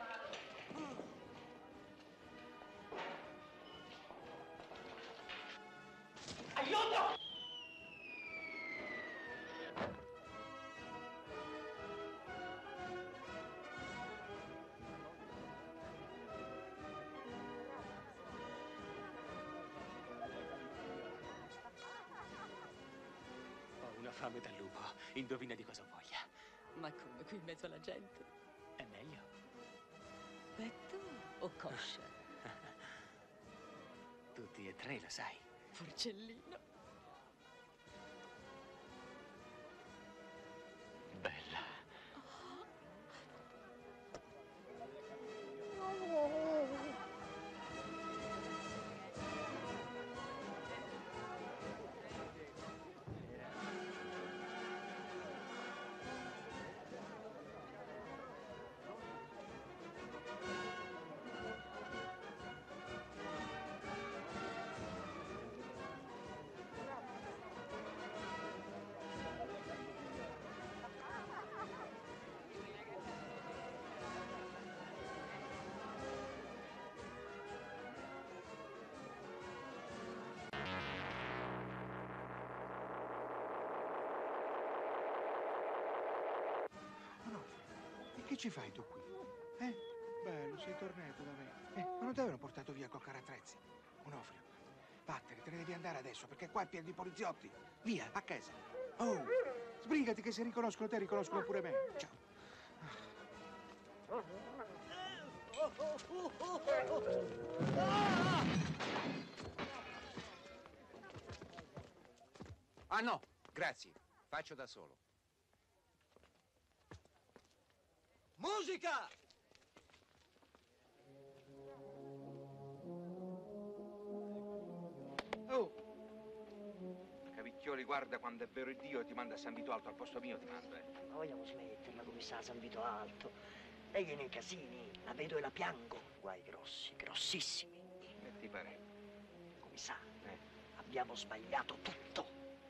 Aiuto! Ho una fame da lupo. Indovina di cosa voglia. Ma come qui in mezzo alla gente? È meglio. Petto o coscia? Tutti e tre, lo sai. Porcellino. Bella. Che ci fai tu qui? Eh? Bello, sei tornato da me. Eh, ma non ti avevano portato via col carattrezzi? Onofrio, vattene, te ne devi andare adesso, perché qua è pieno di poliziotti. Via, a casa. Oh, sbrigati che se riconoscono te, riconoscono pure me. Ciao. Ah no, grazie. Faccio da solo. Musica! Oh! Cavicchioli, guarda, quando è vero Dio ti manda a San Vito Alto, al posto mio ti mando, eh. Ma vogliamo smetterla, commissario San Vito Alto? Lei viene in casini, la vedo e la piango. Guai grossi, grossissimi. E ti pare? Commissario, eh? Abbiamo sbagliato tutto.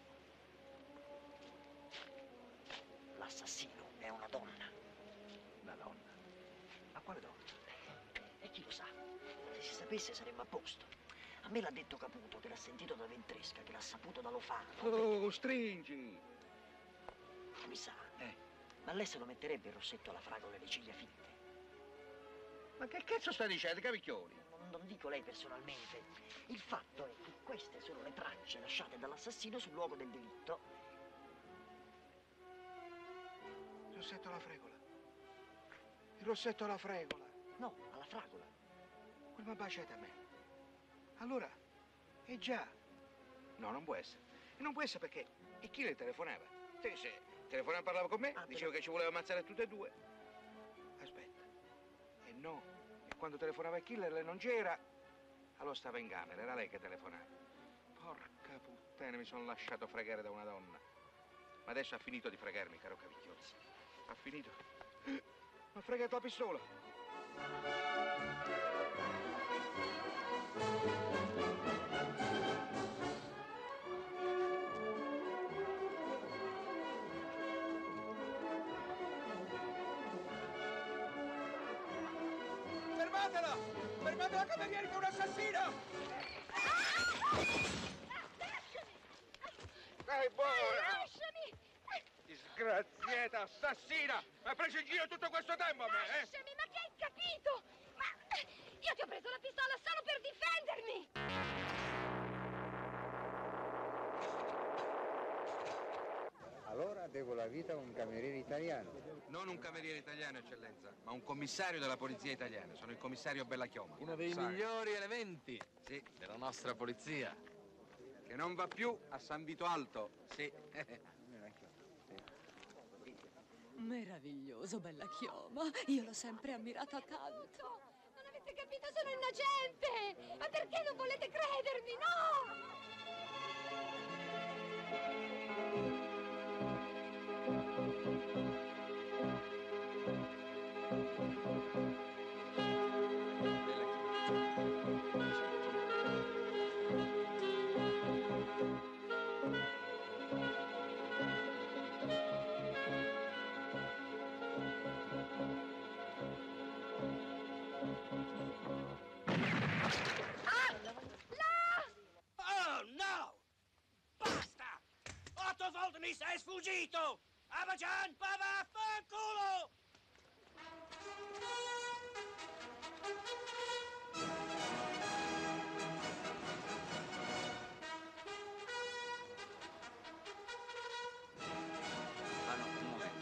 L'assassino è una donna. Una donna? Ma quale donna? E chi lo sa? Se si sapesse saremmo a posto. A me l'ha detto Caputo, che l'ha sentito da Ventresca, che l'ha saputo da Lofano. Oh, stringi! Commissario, eh? Ma lei se lo metterebbe il rossetto alla fragola e le ciglia finte? Ma che cazzo stai dicendo, Cavicchioli? Non, non dico lei personalmente. Il fatto è che queste sono le tracce lasciate dall'assassino sul luogo del delitto. Il rossetto alla fregola. Il rossetto alla fregola. No, alla fragola. Quel ma baciate a me. Allora, è già. No, non può essere. E non può essere perché. E chi le telefonava? Te se telefonava e parlava con me, Ah, diceva che ci voleva ammazzare tutte e due. Aspetta. E no. E quando telefonava a Killer lei non c'era. Allora stava in camera, era lei che telefonava. Porca puttana, mi sono lasciato fregare da una donna. Ma adesso ha finito di fregarmi, caro Cavicchioli. Ha finito. Mi ha fregato la pistola. Fermatela! Fermatela, camerieri, che è un assassino! Dai, buona! Lasciami! Disgraziata, assassina! Mi ha preso in giro tutto questo tempo a me, eh? Lasciami, ma che hai capito? Ma io ti ho preso la pistola solo per difendermi! Allora devo la vita a un cameriere italiano. Non un cameriere italiano, eccellenza, ma un commissario della polizia italiana. Sono il commissario Bellachioma. Uno dei Sai. migliori elementi Sì. della nostra polizia. Che non va più a San Vito Alto. Sì. Meraviglioso, bella chioma. Io l'ho sempre ammirata tanto. Non avete capito, sono innocente! Ma perché non volete credermi? No! Oh, no! Basta! Otto volte mi sei sfuggito! Abajan, va vaffanculo! Ah no, un momento.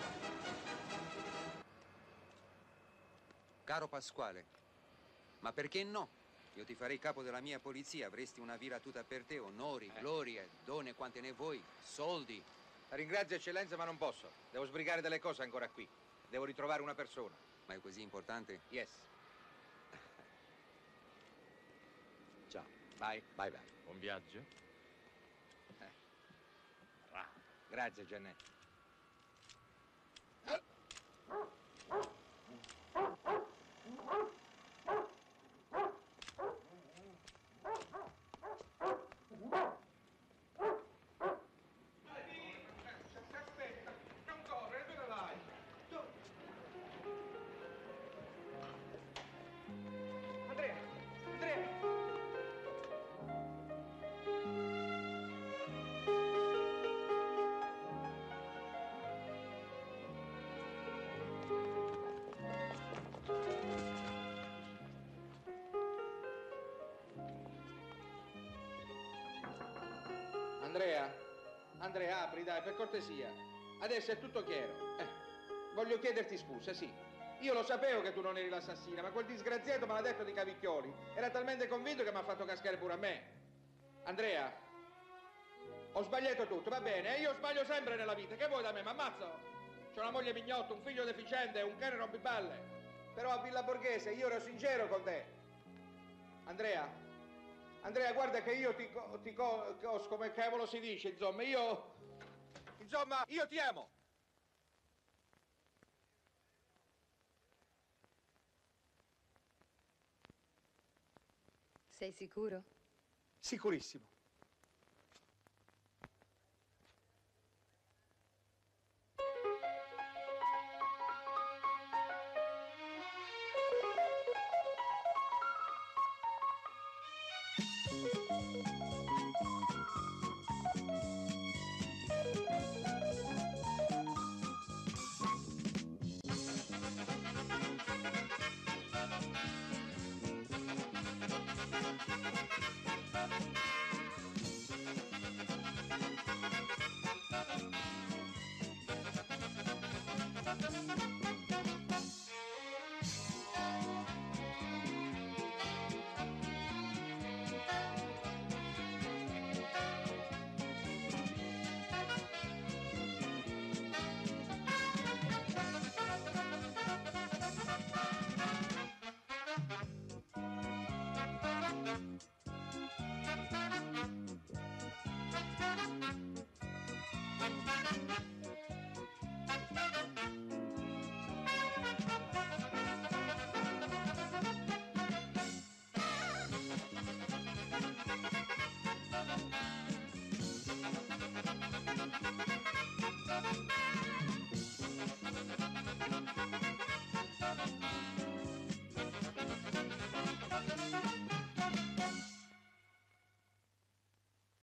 Caro Pasquale, ma perché no? Io ti farei capo della mia polizia, avresti una villa tutta per te, onori, glorie, donne quante ne vuoi, soldi. La ringrazio, eccellenza, ma non posso. Devo sbrigare delle cose ancora qui. Devo ritrovare una persona. Ma è così importante? Yes. Ciao. Vai. Bye bye. Buon viaggio. Eh. Grazie, Giannetto. Andrea, Andrea, apri, dai, per cortesia. Adesso è tutto chiaro. Eh, voglio chiederti scusa, sì. Io lo sapevo che tu non eri l'assassina, ma quel disgraziato me l'ha detto di Cavicchioli. Era talmente convinto che mi ha fatto cascare pure a me. Andrea, ho sbagliato tutto, va bene? E io sbaglio sempre nella vita. Che vuoi da me? Mi ammazzo? C'ho una moglie mignotta, un figlio deficiente, un cane rompiballe. Però a Villa Borghese io ero sincero con te. Andrea, Andrea, guarda che io ti, co- ti co- cos- come cavolo si dice, insomma, io... Insomma, io ti amo. Sei sicuro? Sicurissimo.